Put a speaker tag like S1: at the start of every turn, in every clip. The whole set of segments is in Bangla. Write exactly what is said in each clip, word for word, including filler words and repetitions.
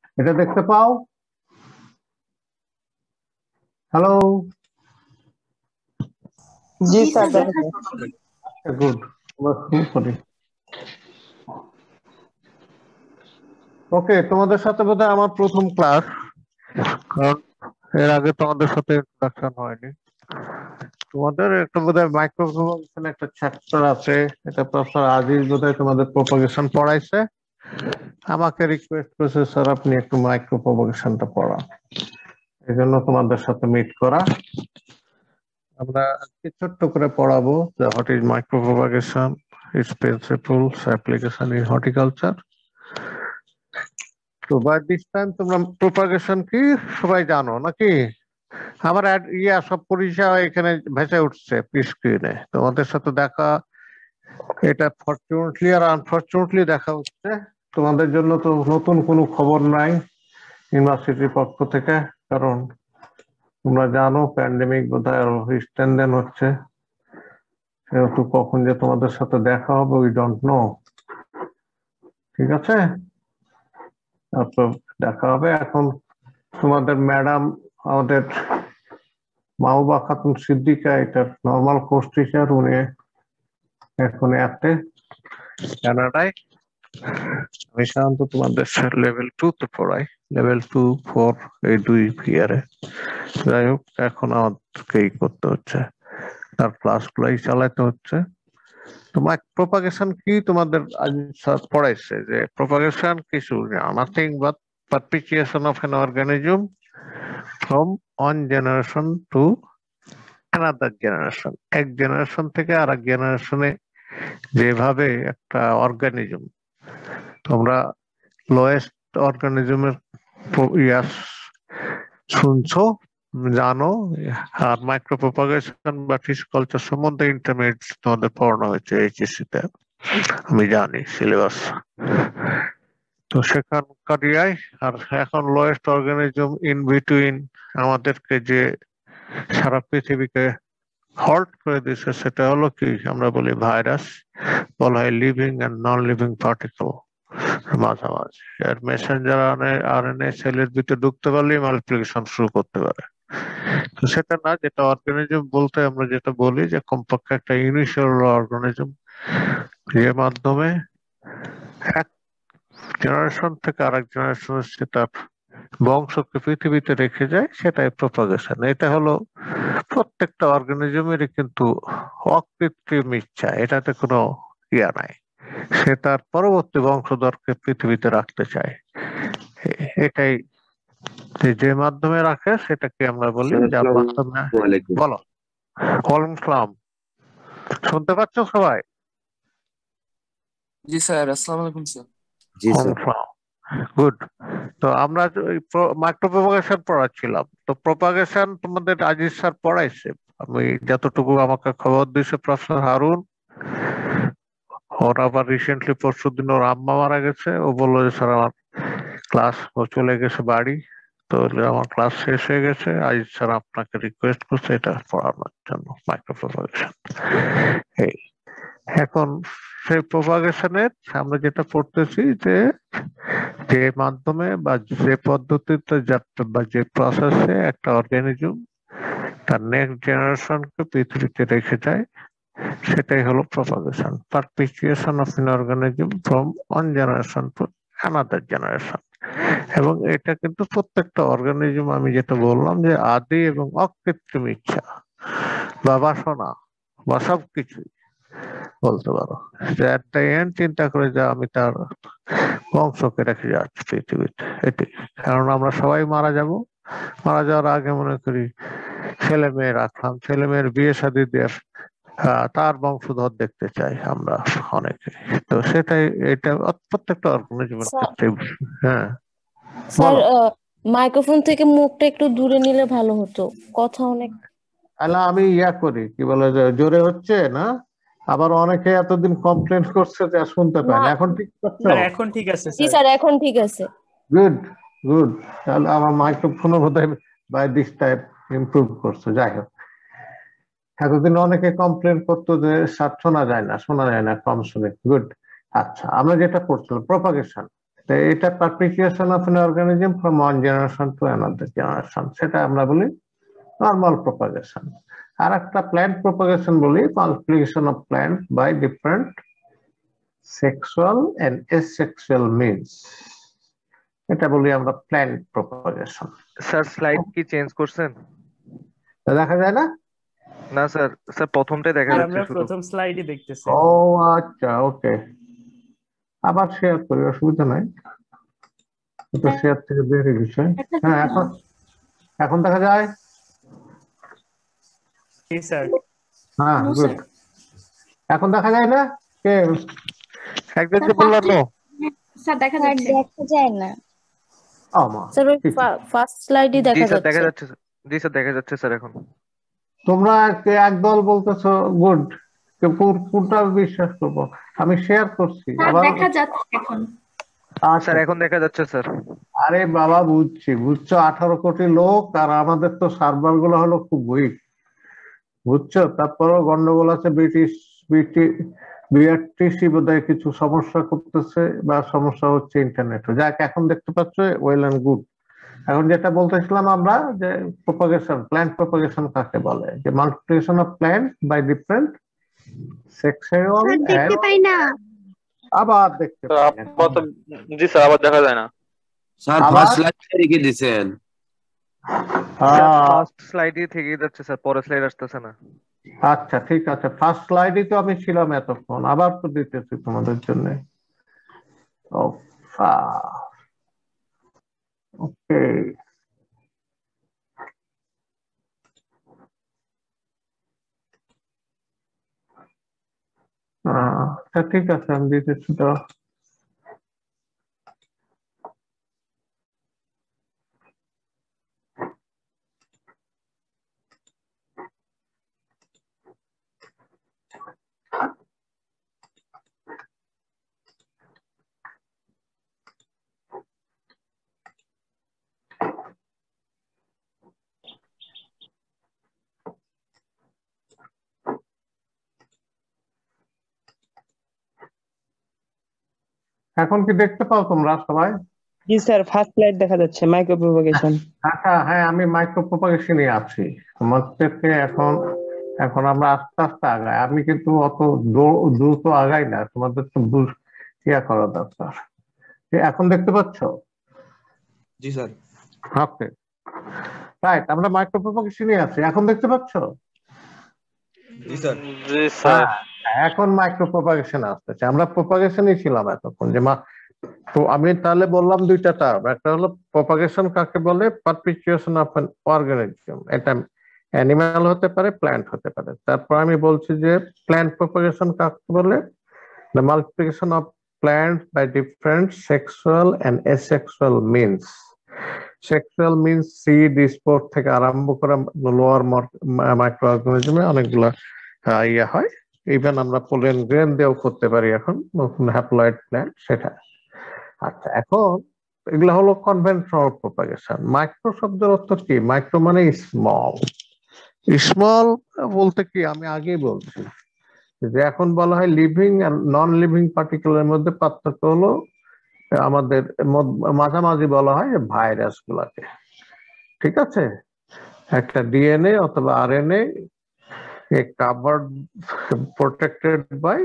S1: এটা দেখতে পাও? হ্যালো,
S2: জি স্যার দেখা যায়।
S1: গুড। আমরা শুরু করি। ওকে, তোমাদের সাথে বোধহয় আমার প্রথম ক্লাস, কারণ এর আগে তোমাদের সাথে ইন্ট্রোডাকশন হয়নি। তোমাদের একটা বোধহয় মাইক্রোপ্রোপাগেশন একটা চ্যাপ্টার আছে, এটা প্রফেসর আজিজ বোধহয় তোমাদের প্রোপাগেশন পড়াইছে। আমাকে রিকোয়েস্ট করেছে স্যার আপনি একটু মাইক্রোপ্রোপাগেশনটা পড়ান, এই জন্য তোমাদের সাথে মিট করা। আমরা আজকে ছোট্ট করে পড়াবো যে what is micropropagation, its principles, application in horticulture. তো বাই দিস টাইম তোমরা প্রোপাগেশন কি সবাই জানো নাকি? আমার ইয়া সব পরিচয় এখানে ভেসে উঠছে স্ক্রিনে, তোমাদের সাথে দেখা, এটা ফরচুনেটলি আর আনফরচুনেটলি দেখা হচ্ছে। তোমাদের জন্য তো নতুন কোনো খবর নাই ইউনিভার্সিটির পক্ষ থেকে, কারণ তোমরা জানো প্যান্ডেমিক বোধহয় আরো এক্সটেন্ডেন হচ্ছে, সেহেতু কখন যে তোমাদের সাথে দেখা হবে উই ডোন্ট নো। ঠিক আছে, তারপর দেখা হবে। এখন তোমাদের ম্যাডাম, আমাদের মাহবুবা খাতুন সিদ্দিকা, এটার নর্মাল কোর্স টিচার, উনি এখন আছে কানাডায়। আমি সাধারণত তোমাদের লেভেল টু তে পড়াই, লেভেল টু ফোর এই দুই ইয়ারে। যাই হোক, এখন আমাদেরকেই করতে হচ্ছে, তার ক্লাস গুলাই চালাতে হচ্ছে। তোমার প্রোপাগেশন কি তোমাদের আজ স্যার পড়াইছে যে প্রোপাগেশন কিছু nothing but perpetuation of an organism from one generation to another generation. এক জেনারেশন থেকে আর এক জেনারেশনে যেভাবে একটা অর্গানিজম, তোমরা লোয়েস্ট অর্গানিজমের ইয়াস শুনছো, জানো, আর মাইক্রো প্রোপাগেশন বা ফিশ কালচার সম্বন্ধে ইন্টারমিডিয়েট তোমাদের পড়ানো হয়েছে এইচএসসি তে, আমি জানি সিলেবাস। তো সেখানকার ইয়াই, আর এখন লোয়েস্ট অর্গানিজম ইন বিটুইন আমাদেরকে যে সারা পৃথিবীকে হল্ট করে দিচ্ছে, সেটা হলো কি আমরা বলি ভাইরাস, বলা হয় living and non living particle মাঝামাঝি। আর মেসেঞ্জার আরএনএ সেলের ভিতরে ঢুকতে পারলেই মাল্টিপ্লিকেশন শুরু করতে পারে। তো সেটা না, যেটা অর্গানিজম বলতে আমরা যেটা বলি যে কমপক্ষে একটা ইউনিসেলুলার অর্গানিজম, যে মাধ্যমে এক জেনারেশন থেকে আরেক জেনারেশনের সে তার বংশকে পৃথিবীতে রেখে যায়, সেটাই প্রপাগেশন। এটা হলো প্রত্যেকটা অর্গানিজমেরই কিন্তু অকৃত্রিম ইচ্ছা, এটাতে কোনো ইয়া নাই, সে তার পরবর্তী বংশধরকে পৃথিবীতে রাখতে চায়। এটাই যে মাধ্যমে রাখে সেটাকে আমরা বলি, যার মাধ্যমে। বলো। ওয়ালাইকুম সালাম, শুনতে পাচ্ছ সবাই?
S2: জি স্যার, আসসালামু আলাইকুম স্যার।
S3: জি স্যার।
S1: গুড। তো আমরা মাইক্রো প্রপাগেশন পড়াচ্ছিলাম, তো প্রপাগেশন তোমাদের আজিজ স্যার পড়াইছে, আমি যতটুকু আমাকে খবর দিয়েছে প্রফেসর হারুন। ওর আবার রিসেন্টলি পরশু দিন ওর আম্মা মারা গেছে, ও বললো যে স্যার আমার ক্লাস, ও চলে গেছে বাড়ি, তো আমার ক্লাস শেষ হয়ে গেছে, আজ স্যার আপনাকে রিকোয়েস্ট করছে এটা পড়ানোর জন্য মাইক্রো প্রপাগেশন। এই এখন সেই প্রপাগেশনের আমরা যেটা পড়তেছি যে যে মাধ্যমে বা যে পদ্ধতিতে বা যে প্রসেসে একটা অর্গানিজম তার নেক্সট জেনারেশনকে পৃথিবীতে রেখে যায়, সেটাই হলো propagation, perpetuation of an organism from one generation to another generation. এবং এটা কিন্তু প্রত্যেকটা অর্গানিজম, আমি যেটা বললাম যে আদি এবং অকৃত্রিম ইচ্ছা বা বাসনা বা সবকিছুই বলতে পারো, যে এট দ্য এন্ড চিন্তা করে যে আমি তার বংশকে রেখে যাচ্ছি পৃথিবীতে। এটি কারণ আমরা সবাই মারা যাব, মারা যাওয়ার আগে মনে করি ছেলে মেয়ে রাখলাম, ছেলে মেয়ের বিয়ে শাদী দিয়ে তার বংশধর দেখতে চাই আমরা অনেকে। তো সেটাই, এটা প্রত্যেকটা অর্গানিজমের ক্ষেত্রে। হ্যাঁ
S4: স্যার, মাইক্রোফোন থেকে মুখটা একটু দূরে নিলে ভালো হতো, কথা অনেক।
S1: আলা আমি ইয়া করি, কি বলে, জোরে হচ্ছে না, আবার অনেকে এতদিন কমপ্লেন করছে যে শুনতে পায় না। এখন ঠিক আছে?
S5: এখন ঠিক আছে
S4: জি স্যার, এখন ঠিক আছে।
S1: Good good. তাহলে আমার মাইক্রোফোনও বোধহয় বাই দিস টাইপ ইমপ্রুভ করছে। যাই হোক, এতদিন অনেকে কমপ্লেন করতো যে শোনা যায় না, শোনা যায় না, কম শুনে। গুড। আচ্ছা, আমরা যেটা করছিলাম প্রপাগেশন, এটা perpetuation of an organism from one generation to another generation, সেটা আমরা বলি নর্মাল প্রপাগেশন। আর একটা প্ল্যান্ট প্রপাগেশন বলি multiplication of plant by different sexual and asexual means, এটা বলি আমরা প্ল্যান্ট প্রপাগেশন।
S3: স্যার স্লাইড কি চেঞ্জ করছেন?
S1: দেখা যায় না?
S3: না স্যার, স্যার প্রথমটাই দেখা যাচ্ছে
S2: আমরা
S3: শুধু।
S2: প্রথম স্লাইডে দেখতেছি।
S1: ও আচ্ছা, ওকে, আবার শেয়ার করি, অসুবিধা নাই, এটা শেয়ার থেকে বেরিয়ে গেছে। হ্যাঁ, এখন এখন দেখা যায়।
S2: জি স্যার।
S1: হ্যাঁ, গুড। এখন দেখা যায় না? কে
S3: একজন যে বললো নো।
S5: স্যার দেখা
S4: স্যার
S5: যাচ্ছে।
S4: দেখা যায় না
S1: আমা
S4: স্যার, ওই ফার্স্ট স্লাইডই
S3: জি
S4: দেখা
S3: স্যার দেখা
S4: যাচ্ছে।
S3: যাচ্ছে, জি স্যার দেখা যাচ্ছে স্যার এখন।
S1: তোমরা কে একদল বলতেছো গুড, কোনটা বিশ্বাস করবো? আমি শেয়ার করছি
S5: স্যার
S1: আবার।
S5: দেখা যাচ্ছে এখন।
S1: আচ্ছা,
S3: স্যার এখন দেখা যাচ্ছে স্যার।
S1: আরে বাবা বুঝছি, বুঝছো, আঠারো কোটি লোক আর আমাদের তো সার্ভার গুলো হলো খুব উইক, বুঝছো। তারপরেও গন্ডগোল আছে, ব্রিটিশ বিআরটিসি বোধহয় কিছু সমস্যা করতেছে বা সমস্যা হচ্ছে ইন্টারনেটে। যাক, এখন দেখতে পাচ্ছ, ওয়েল এন্ড গুড। এখন যেটা বলতেছিলাম আমরা, যে প্রপাগেশন, প্ল্যান্ট প্রপাগেশন কাকে বলে, যে multiplication of plant by different sexual.
S5: দেখতে পাই না।
S1: আবার দেখতে পাই না।
S3: জি স্যার আবার দেখা যায় না
S6: স্যার
S1: আবার?
S6: ফার্স্ট স্লাইড রেখে দিয়েছেন।
S3: স্যার।
S1: আহ,
S3: ফার্স্ট স্লাইডে থেকে যাচ্ছে স্যার, পরের স্লাইড আসতেছে না।
S1: আচ্ছা ঠিক আছে, ফার্স্ট স্লাইডে তো আমি ছিলাম এতক্ষণ, আবার তো দিতেছি তোমাদের জন্য। ওকে, আচ্ছা ঠিক আছে, আমি দিতেছি তো। এখন কি দেখতে পাও তোমরা সবাই?
S7: জি স্যার, ফার্স্ট স্লাইড দেখা যাচ্ছে, মাইক্রো প্রোপাগেশন।
S1: আচ্ছা, হ্যাঁ, আমি মাইক্রো প্রপাগেশনে আছি। তোমাদেরকে এখন এখন আমরা আস্তে আস্তে আগাই, আমি কিন্তু অত দ্রু- দ্রুত আগাই না, তোমাদের তো বুঝ ইয়া করা দরকার। যে এখন দেখতে পাচ্ছ?
S6: জি স্যার।
S1: ওকে, রাইট, আমরা মাইক্রো প্রপাগেশনে আছি, এখন দেখতে পাচ্ছ?
S6: জি স্যার।
S3: জি স্যার।
S1: হ্যাঁ, এখন মাইক্রো প্রপাগেশন আসতেছে। আমরা প্রপাগেশনই ছিলাম এতক্ষণ, যে মা তো আমি তাহলে বললাম দুইটা টার্ম, একটা হলো প্রপাগেশন কাকে বলে, পারপিচুয়েশন অফ অ্যান অর্গানিজম, এটা অ্যানিমাল হতে পারে, প্ল্যান্ট হতে পারে। তারপর আমি বলছি যে প্ল্যান্ট প্রপাগেশন কাকে বলে, the multiplication of plants by different sexual and asexual means. Sexual means seed, spore থেকে আরম্ভ করে লোয়ার মাইক্রো অর্গানিজমে অনেকগুলো আহ, ইয়ে হয়। ইভেন আমরা পোলেন গ্রেন দিয়েও করতে পারি এখন, নতুন হ্যাপ্লয়েড প্ল্যান্ট সেটা। আচ্ছা, এখন এগুলো হলো কনভেনশনাল প্রপাগেশন। মাইক্রো শব্দের অর্থ কি? মাইক্রো মানে স্মল। স্মল বলতে কি, আমি আগেই বলছি যে এখন বলা হয় লিভিং আর নন লিভিং পার্টিকুলার মধ্যে পার্থক্য হলো, আমাদের মধ্য- মাঝামাঝি বলা হয় ভাইরাস গুলাকে, ঠিক আছে। একটা ডিএনএ অথবা আরএনএ কাভার্ড, প্রোটেক্টেড বাই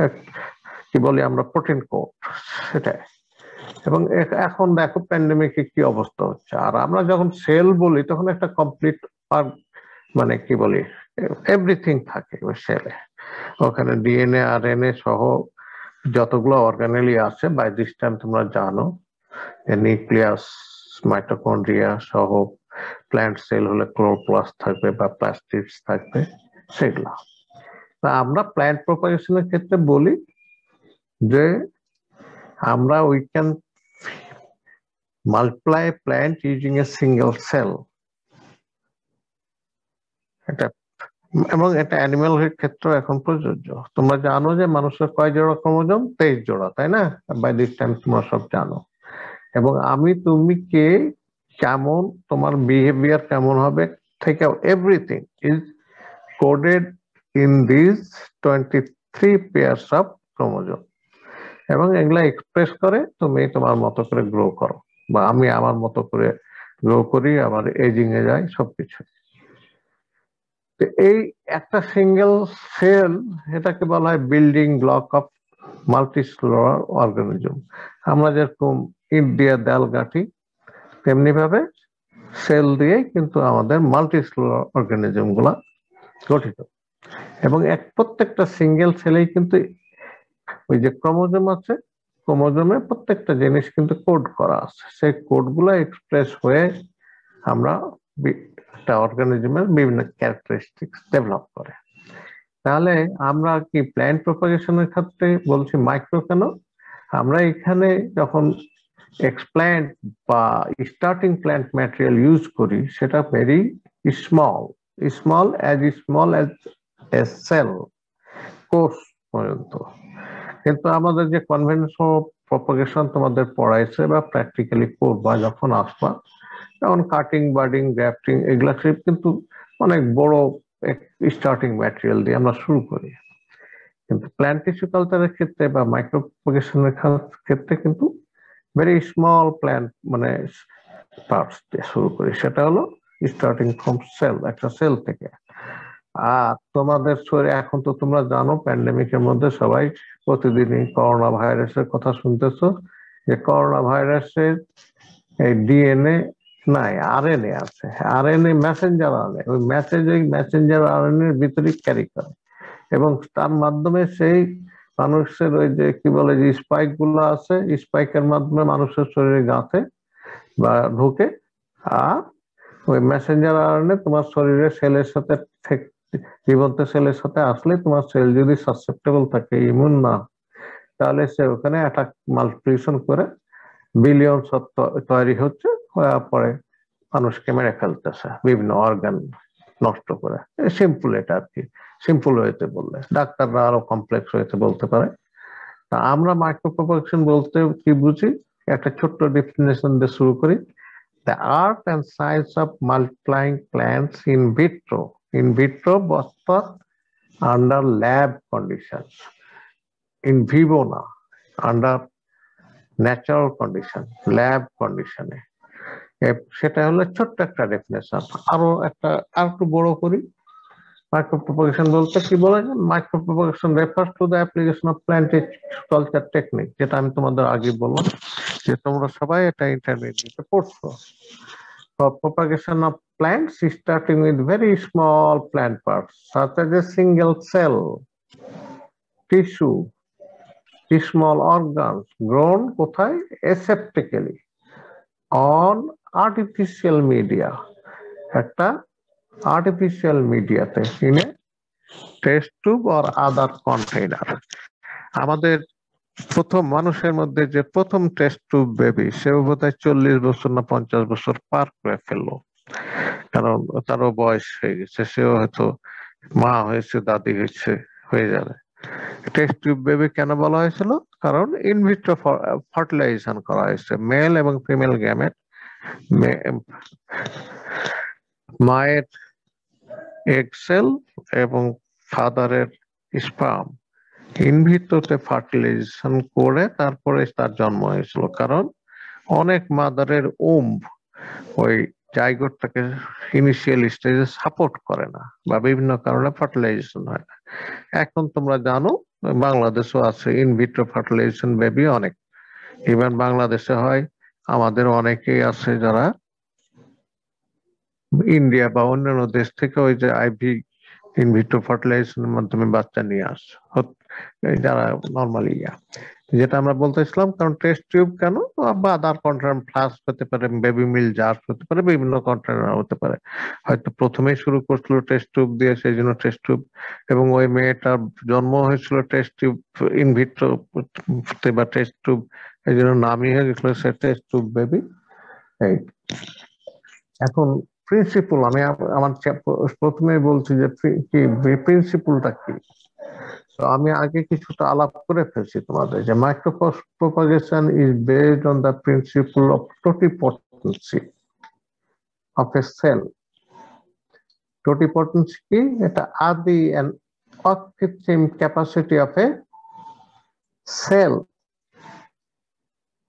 S1: কি বলি আমরা, প্রোটিন কোড, সেটাই। এবং এ- এখন দেখো প্যান্ডেমিকে কি অবস্থা হচ্ছে। আর আমরা যখন সেল বলি তখন একটা কমপ্লিট মানে কি বলি, এভরিথিং থাকে ওই সেলে। ওখানে ডিএনএ আরএনএ সহ যতগুলো অর্গানেলি আছে, বাই দিস টাইম তোমরা জানো নিউক্লিয়াস, মাইটোকন্ড্রিয়া সহ, প্ল্যান্ট সেল হলে ক্লোরোপ্লাস্ট থাকবে বা প্লাস্টিডস থাকবে, সেগুলো। তা আমরা প্ল্যান্ট প্রপাগেশনের ক্ষেত্রে বলি যে আমরা we can multiply plant using a single cell, এটা। এবং এটা অ্যানিমেল ক্ষেত্রে এখন প্রযোজ্য। তোমরা জানো যে মানুষের কয় জোড়া ক্রোমোজোম? তেইশ জোড়া, তাই না? বাই দিস টাইম তোমরা সব জানো। এবং আমি, তুমি কে, কেমন, তোমার বিহেভিয়ার কেমন হবে থেকে everything is coded in this twenty three pairs of chromosome. এবং এগুলা এক্সপ্রেস করে তুমি তোমার মতো করে গ্রো করো, বা আমি আমার মতো করে গ্রো করি, আবার এজিং এ যাই সবকিছু। তো এই একটা সিঙ্গেল সেল, এটাকে বলা হয় building block of multicellular organism. আমরা যেরকম ইট দিয়ে দেয়াল গাঁথি, তেমনি ভাবে সেল দিয়েই কিন্তু আমাদের মাল্টিসেলুলার অর্গানিজম গুলা গঠিত। এবং এক প্রত্যেকটা সিঙ্গেল সেলেই কিন্তু ওই যে ক্রোমোজোম আছে, ক্রোমোজোমে প্রত্যেকটা জিনিস কিন্তু কোড করা আছে, সেই কোড গুলা এক্সপ্রেস হয়ে আমরা একটা অর্গানিজমের বিভিন্ন ক্যারেক্টারিস্টিক্স ডেভেলপ করে। তাহলে আমরা কি প্ল্যান্ট প্রপাগেশনের ক্ষেত্রে বলছি মাইক্রো কেন? আমরা এখানে যখন এক্সপ্ল্যান্ট বা স্টার্টিং প্ল্যান্ট ম্যাটেরিয়াল ইউজ করি, সেটা very small, small as small as a cell course পর্যন্ত। কিন্তু আমাদের যে কনভেনশনাল প্রপাগেশন তোমাদের পড়াইছে বা প্র্যাকটিক্যালি করবা যখন আসবা, যেমন কাটিং, বার্ডিং, গ্রাফটিং, এগুলা কিন্তু অনেক বড় স্টার্টিং ম্যাটেরিয়াল দিয়ে আমরা শুরু করি। কিন্তু প্ল্যান্ট টিস্যু কালচারের ক্ষেত্রে বা মাইক্রো প্রপাগেশনের ক্ষেত্রে কিন্তু ভেরি স্মল প্ল্যান্ট মানে পার্টস দিয়ে শুরু করি, সেটা হলো স্টার্টিং ফ্রম সেল, একটা সেল থেকে। আর তোমাদের শরীরে এখন তো তোমরা জানো প্যান্ডেমিকের মধ্যে সবাই প্রতিদিনই করোনা ভাইরাসের কথা শুনতেছো, যে করোনা ভাইরাসের এই ডিএনএ নাই, আরএনএ আছে, আরএনএ মেসেঞ্জার আরএনএ, ওই মেসেজ ওই মেসেঞ্জার আরএনএ এর ভিতরে ক্যারি করে, এবং তার মাধ্যমে সেই মানুষের ওই যে কি বলে যে স্পাইক গুলো আছে, স্পাইকের মাধ্যমে মানুষের শরীরে গাঁথে বা ঢুকে, আর ওই মেসেঞ্জার আরএনএ তোমার শরীরের সেলের সাথে জীবন্ত সেলের সাথে আসলে তোমার সেল যদি সাসেপ্টেবল থাকে, ইমিউন না, তাহলে সে ওখানে অ্যাটাক মাল্টিপ্লিকেশন করে বিলিয়ন তৈরি হচ্ছে, পরে মানুষকে মেরে ফেলতেছে, বিভিন্ন অর্গান নষ্ট করে। সিম্পল এটা আর কি, সিম্পল ওয়েতে বললে, ডাক্তাররা আরো কমপ্লেক্স ওয়েতে বলতে পারে। তা আমরা মাইক্রো প্রপাগেশন বলতে কি বুঝি, একটা ছোট্ট ডেফিনেশন দিয়ে শুরু করি। The art and science of multiplying plants in vitro, in vitro অর্থাৎ under lab condition, in vivo না, আন্ডার ন্যাচারাল কন্ডিশন, ল্যাব কন্ডিশনে। সেটা হলো ছোট্ট একটা ডেফিনেশন। আরো একটা আর একটু বড় করি, মাইক্রো প্রপাগেশন বলতে কি বলা যায়? Micro propagation refers to the application of plant culture technique, যেটা আমি তোমাদের আগে বললাম যে তোমরা সবাই এটা ইন্টারমিডিয়েটে পড়ছো। For propagation of plants starting with very small plant parts such as a single cell, tissue, small organs grown কোথায়? Aseptically on artificial media, একটা artificial মিডিয়াতে, in a test tube or other container। আমাদের প্রথম মানুষের মধ্যে যে প্রথম টেস্ট টিউব বেবি, সে বোধহয় চল্লিশ বছর না পঞ্চাশ বছর পার করে ফেললো, কারণ তারও বয়স হয়ে গেছে, সেও হয়তো মা হয়েছে, দাদি হয়েছে, হয়ে যাবে। টেস্ট টিউব বেবি কেন বলা হয়েছিল? কারণ ইনভিট্রো ফার্টিলাইজেশন করা হয়েছে, মেল এবং ফিমেল গ্যামেট, মায়ের এগ সেল এবং ফাদারের স্পার্ম ইনভিট্রোতে ফার্টিলাইজেশন করে তারপরে তার জন্ম হয়েছিল। কারণ অনেক মাদারের ওম্ব ওই জাইগোটটাকে ইনিশিয়াল স্টেজে সাপোর্ট করে না, বা বিভিন্ন কারণে ফার্টিলাইজেশন হয় না। এখন তোমরা জানো বাংলাদেশও আছে ইনভিট্রো ফার্টিলাইজেশন বেবি অনেক, ইভেন বাংলাদেশে হয়। আমাদের অনেকেই আছে যারা ইন্ডিয়া বা অন্যান্য দেশ থেকে ওই যে আইভি ইনভিট্রো ফার্টিলাইজেশনের মাধ্যমে বাচ্চা নিয়ে আসে, যারা নর্মালি ইয়া, যেটা আমরা বলতেছিলাম। কারণ টেস্ট টিউব কেন, বা আদার কন্টেনার, ফ্লাস্ক হতে পারে, বেবি মিল জার হতে পারে, বিভিন্ন কন্টেনার হতে পারে। হয়তো প্রথমেই শুরু করছিল টেস্ট টিউব দিয়ে, সেই জন্য টেস্ট টিউব, এবং ওই মেয়েটার জন্ম হয়েছিল টেস্ট টিউব ইনভিট্রো বা টেস্ট টিউব, এই জন্য নামই হয়ে গেছিল সে টেস্ট টিউব বেবি। এই এখন প্রিন্সিপল আমি আমার প্রথমে বলছি যে কি প্রিন্সিপলটা কি, তো আমি আগে কিছুটা আলাপ করে ফেলছি তোমাদের, যে micro propagation is based on the principle of totipotency of a cell. Totipotency কি? এটা আদি এন্ড অকৃত্রিম capacity of a cell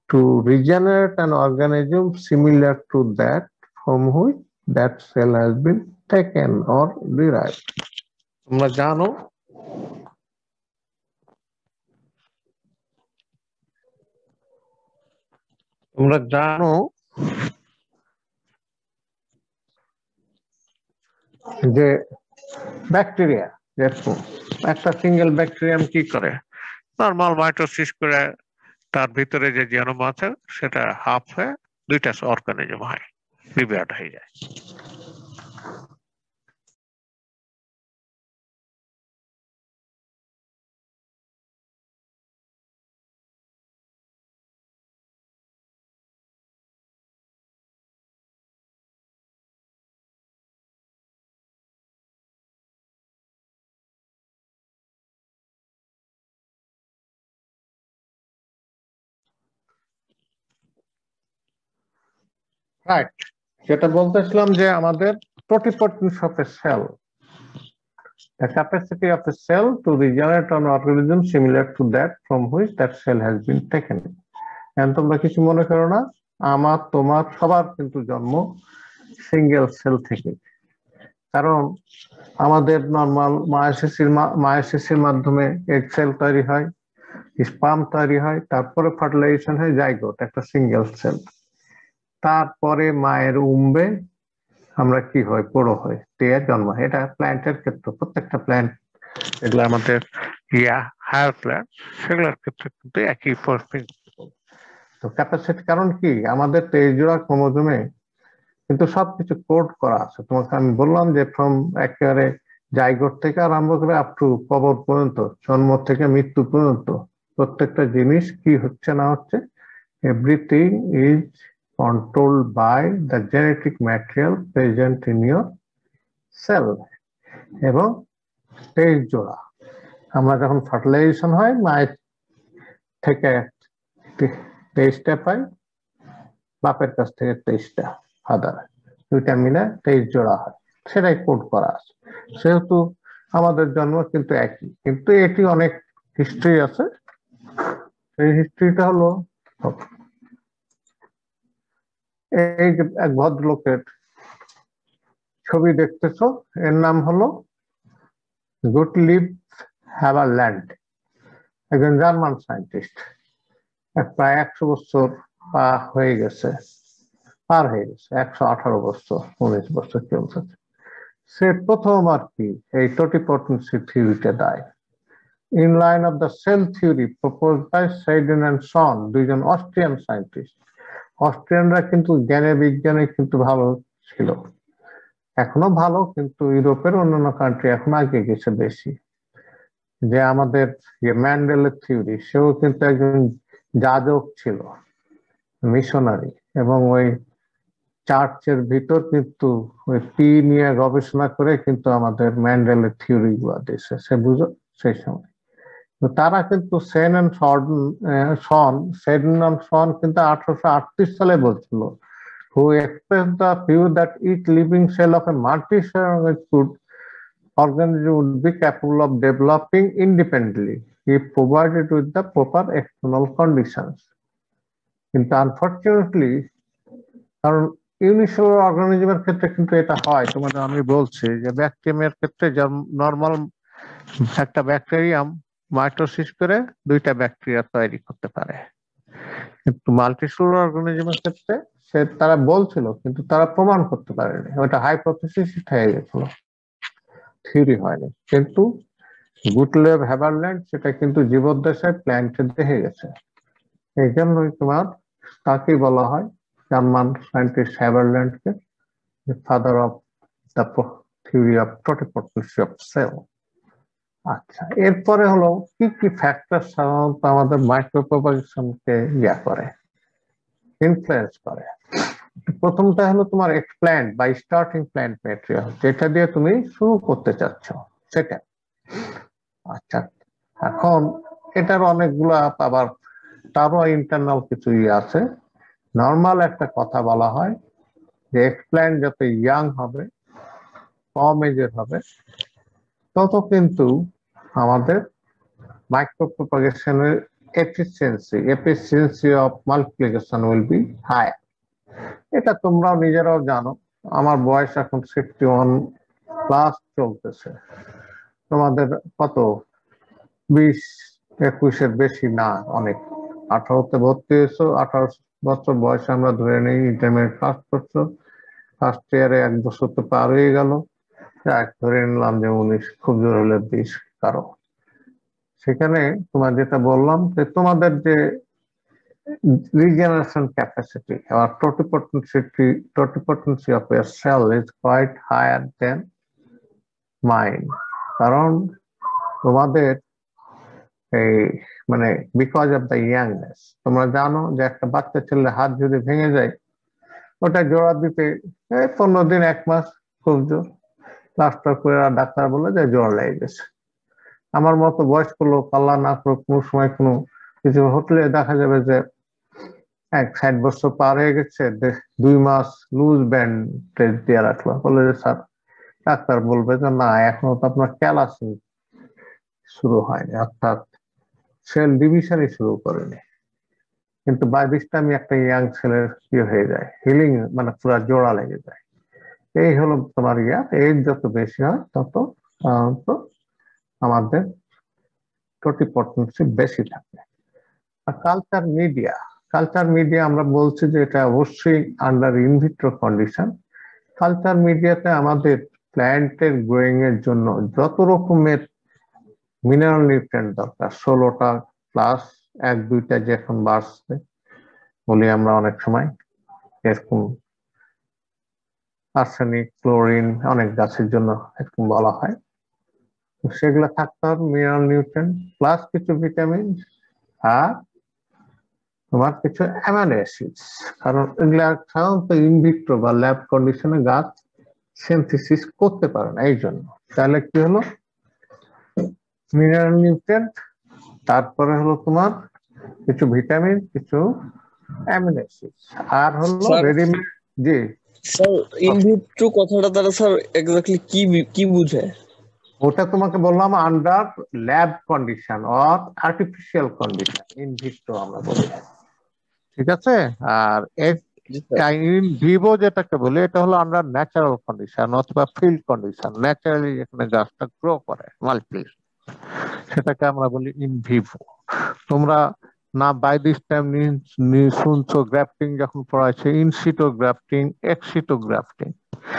S1: to regenerate an organism similar to that from which that cell has been taken or derived. তোমরা জানো তোমরা জানো যে ব্যাকটেরিয়া যেরকম একটা সিঙ্গেল ব্যাকটেরিয়াম কি করে নর্মাল মাইটোসিস করে তার ভিতরে যে জিনোম আছে সেটা হাফ হয়ে দুইটা অর্গানিজম হয় রিভার্ট হয়ে যায় রাইট যেটা বলতেছিলাম যে আমাদের totipotence of a cell the capacity of a cell to regenerate an organism similar to that from which that cell has been taken and তোমরা কিছু মনে করো না আমার তোমার সবার কিন্তু জন্ম সিঙ্গেল সেল থেকে কারণ আমাদের নরমাল মায়োসিসের মায়োসিসের মাধ্যমে এগ সেল তৈরি হয় স্পার্ম তৈরি হয় তারপরে ফার্টিলাইজেশন হয় জাইগোট একটা সিঙ্গেল সেল তারপরে মায়ের উম্বে আমরা কি হয় বড় হয় টেয়ার জন্ম হয় এটা প্ল্যান্টের ক্ষেত্রে প্রত্যেকটা প্ল্যান্ট এগুলো আমাদের ইয়া হায়ার প্ল্যান্ট সেগুলোর ক্ষেত্রে কিন্তু একই প্রিন্সিপাল তো ক্যাপাসিটি কারণ কি আমাদের তেইশ জোড়া ক্রোমোজোমে কিন্তু সবকিছু কোড করা আছে তোমাকে আমি বললাম যে ফ্রম একেবারে জাইগোট থেকে আরম্ভ করে আপ টু কবর পর্যন্ত জন্ম থেকে মৃত্যু পর্যন্ত প্রত্যেকটা জিনিস কি হচ্ছে না হচ্ছে everything is controlled by the genetic material present in your cell এবং তেইশ জোড়া আমরা যখন ফার্টিলাইজেশন হয় মায়ের থেকে তেইশটা পাই বাপের কাছ থেকে তেইশটা ফাদার দুইটা মিলে তেইশ জোড়া হয় সেটাই কোড করা আছে সেহেতু আমাদের জন্ম কিন্তু একই কিন্তু এটি অনেক হিস্ট্রি আছে এই হিস্ট্রিটা হলো এই যে এক ভদ্রলোকের ছবি দেখতেছো এর নাম হলো গুটলিব হ্যাভারল্যান্ড একজন জার্মান সায়েন্টিস্ট প্রায় একশো বছর পা হয়ে গেছে পার হয়ে গেছে একশো আঠারো বছর উনিশ বছর চলছে সে প্রথম আর কি এই টোটিপটেন্সি থিওরিটা দেয় in line of the cell theory propose by Schleiden and Schwann দুইজন অস্ট্রিয়ান সায়েন্টিস্ট অস্ট্রিয়ানরা কিন্তু জ্ঞানে বিজ্ঞানে কিন্তু ভালো ছিল এখনো ভালো কিন্তু ইউরোপের অন্যান্য কান্ট্রি এখন আগে গেছে বেশি যে আমাদের ম্যান্ডেলের থিওরি সেও কিন্তু একজন যাজক ছিল মিশনারি এবং ওই চার্চের ভিতর কিন্তু ওই পি নিয়ে গবেষণা করে কিন্তু আমাদের ম্যান্ডেলের থিওরি গুলো দিয়েছে সে বুঝো সেই সময় তারা কিন্তু Sen and Son Sen and Son কিন্তু আঠারোশো আটত্রিশ সালে বলছিল who expressed the view that each living cell of a multi-cellular organism would be capable of developing independently if provided with the proper external conditions. কিন্তু আনফর্চুনেটলি কারণ ইউনিসেলুলার অর্গানিজমের ক্ষেত্রে কিন্তু এটা হয় তোমাদের আমি বলছি যে ব্যাকটেরিয়ামের ক্ষেত্রে নর্মাল একটা ব্যাকটেরিয়াম মাইটোসিস করে দুইটা ব্যাকটেরিয়া তৈরি করতে পারে কিন্তু মাল্টিসেলুলার অর্গানিজমের ক্ষেত্রে সে তারা বলছিল কিন্তু তারা প্রমাণ করতে পারেনি ওটা হাইপোথিসিস হয়ে গেছিল থিওরি হয়নি কিন্তু গুটলেব হ্যাভারল্যান্ড সেটা কিন্তু জীবদ্দশায় প্ল্যান্টে দেখে গেছে এই জন্যই তোমার তাকেই বলা হয় জার্মান সায়েন্টিস্ট হ্যাভারল্যান্ডকে father of the theory of totipotency of cell আচ্ছা এরপরে হলো কি কি ফ্যাক্টর সাধারণত আমাদের মাইক্রোপ্রোপাগেশনকে ইয়া করে ইনফ্লুয়েন্স করে প্রথমটা হলো তোমার এক্সপ্ল্যান্ট বা স্টার্টিং প্ল্যান্ট ম্যাটেরিয়াল যেটা দিয়ে তুমি শুরু করতে চাচ্ছ সেটা আচ্ছা এখন এটার অনেকগুলো আবার তারও ইন্টারনাল কিছু ইয়ে আছে নর্মাল একটা কথা বলা হয় যে এক্সপ্ল্যান্ট যত ইয়াং হবে কম এজের হবে তত কিন্তু আমাদের মাইক্রোপ্রোপাগেশনের efficiency efficiency of multiplication will be high. এটা তোমরাও নিজেরাও জানো। আমার বয়স এখন সিক্সটি ওয়ান প্লাস চলতেছে, তোমাদের কত বিশ একুশের বেশি না, অনেক। আঠারোতে ভর্তি হয়েছো, আঠারো বছর বয়সে আমরা ধরে নেই ইন্টারমিডিয়েট পাস করছো, ফার্স্ট ইয়ারে এক বছর তো পার হয়ে গেল, এক ধরে নিলাম যে উনিশ, খুব জোর হলে বিশ কারো। সেখানে তোমার যেটা বললাম যে তোমাদের যে regeneration capacity or totipotency totipotency of your cell is quite higher than mine, কারণ তোমাদের এই মানে বিকজ অফ দ্য ইয়াংনেস, তোমরা জানো যে একটা বাচ্চা ছেলে হাত যদি ভেঙে যায় ওটা জোড়া দিতে এই পনেরো দিন এক মাস খুব জোর প্লাস্টার করে, ডাক্তার বলে যে জোড়া লেগে গেছে। আমার মতো বয়স্ক লোক আল্লাহ না করুক কোনো সময় কোনো কিছু হটলে দেখা যাবে যে এক ষাট বছর পার হয়ে গেছে, দুই মাস লুজ ব্যান্ডেজ দিয়ে রাখলো, বলে যে স্যার, ডাক্তার বলবে যে না এখনো তো আপনার ক্যালাসিং শুরু হয়নি, অর্থাৎ সেল ডিভিশনই শুরু করেনি, কিন্তু বাই দিস টাইম একটা ইয়াং ছেলের ইয়ে হয়ে যায়, হিলিং মানে পুরো জোড়া লেগে যায়। এই হলো তোমার ইয়া, এজ যত বেশি হয় তত সাধারণত আমাদের টোটিপটেন্সি বেশি থাকে। আর কালচার মিডিয়া, কালচার মিডিয়া আমরা বলছি যে এটা অবশ্যই আন্ডার ইনভিট্রো কন্ডিশন। কালচার মিডিয়াতে আমাদের প্ল্যান্টের গ্রোয়িং এর জন্য যত রকমের মিনারেল নিউট্রিয়েন্ট দরকার, ষোলোটা প্লাস এক দুইটা যে এখন বাড়ছে বলি আমরা অনেক সময়, এরকম আর্সেনিক, ক্লোরিন অনেক গাছের জন্য এরকম বলা হয়, সেগুলো থাকতে হবে মিনারেল নিউট্রিয়েন্ট প্লাস কিছু ভিটামিন আর তোমার কিছু অ্যামাইনো অ্যাসিডস, কারণ এগুলা সাধারণত ইনভিট্রো বা ল্যাব কন্ডিশনে গাছ সিনথেসিস করতে পারে না। এই জন্য তাহলে কি হলো, মিনারেল নিউট্রিয়েন্ট, তারপরে হলো তোমার কিছু ভিটামিন, কিছু অ্যামিনো অ্যাসিডস, আর হলো রেডিমেড। জি
S2: স্যার, ইনভিট্রো কথাটা দ্বারা স্যার এক্স্যাক্টলি কি কি বোঝায়?
S1: ওটা তোমাকে বললাম under lab condition or artificial condition, in vitro আমরা বলি, ঠিক আছে। আর ইন ভিভো যেটাকে বলি এটা হলো আন্ডার ন্যাচারাল কন্ডিশন অথবা ফিল্ড কন্ডিশন, ন্যাচারালি যেখানে গাছটা গ্রো করে মাল্টিপ্লিকেশন, সেটাকে আমরা বলি ইন ভিভো। তোমরা না বাই দিস টাইম শুনছো গ্রাফটিং যখন পড়াইছে, ইনসিটো গ্রাফটিং, এক্সিটো গ্রাফটিং।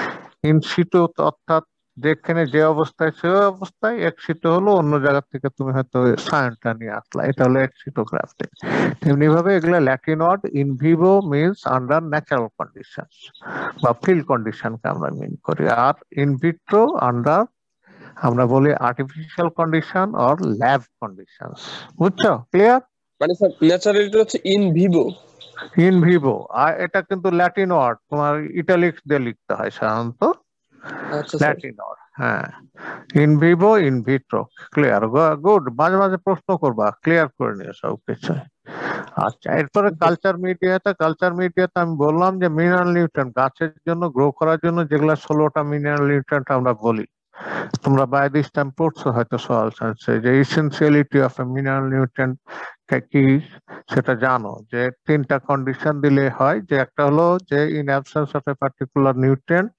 S1: ইনসিটো অর্থাৎ যেখানে যে অবস্থায় সে অবস্থায়, এক্সিটো হলো অন্য জায়গা থেকে তুমি হয়তো সায়েন্সটা নিয়ে আসলা, এটা হলো এক্সিটো গ্রাফটিং। তেমনি ভাবে এগুলা Latin word, in vivo means under natural condition বা ফিল্ড কন্ডিশনকে আমরা মিন করি, আর ইনভিট্রো আন্ডার আমরা বলি artificial condition or lab condition. বুঝছো? ক্লিয়ার?
S2: মানে স্যার ন্যাচারালিটি হচ্ছে ইন ভিভো।
S1: ইন ভিভো, আর এটা কিন্তু ল্যাটিন ওয়ার্ড, তোমার ইটালিক্স দিয়ে লিখতে হয় সাধারণত,
S2: আচ্ছা স্যার।
S1: Latin word. হ্যাঁ, in vivo, in vitro. Clear? Good. মাঝে মাঝে প্রশ্ন করবা, ক্লিয়ার করে নিও সব কিছু। আচ্ছা, এরপরে কালচার মিডিয়াতে, কালচার মিডিয়াতে আমি বললাম যে মিনারেল নিউট্রিয়েন্ট গাছের জন্য গ্রো করার জন্য যেগুলা ষোলোটা মিনারেল নিউট্রিয়েন্ট আমরা বলি, তোমরা বাই দিস টাইম পড়ছো হয়তো সোয়াল সায়েন্সে, যে essentiality of a mineral nutrient কি সেটা জানো, যে তিনটা কন্ডিশন দিলে হয়, যে একটা হলো যে in absence of a particular nutrient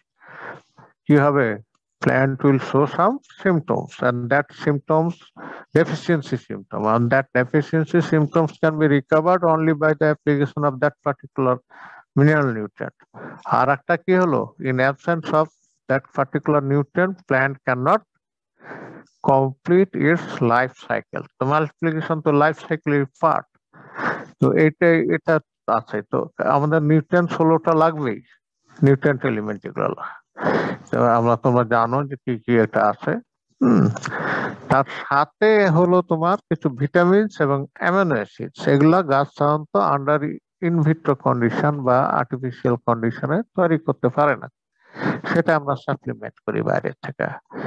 S1: কি হবে, plant will show some symptoms, and that symptoms deficiency symptom, and that deficiency symptoms can be recovered only by the application of that particular mineral nutrient. আর একটা কি হলো, in absence of that particular nutrient plant cannot complete its life cycle. তো multiplication তো লাইফ সাইকেলের পার্ট, তো এইটাই এটা আছে। তো আমাদের নিউট্রিয়েন্ট ষোলোটা লাগবেই, নিউট্রিয়েন্ট এলিমেন্ট যেগুলো আমরা, তোমরা জানো যে কি কি এটা আছে। হম তার সাথে হলো তোমার কিছু ভিটামিনস এবং অ্যামিনো অ্যাসিড, সেগুলা গাছ সাধারণত আন্ডার ইনভিট্রো কন্ডিশন বা আর্টিফিশিয়াল কন্ডিশনে তৈরি করতে পারে না, সেটা আমরা সাপ্লিমেন্ট করি বাইরে থেকে।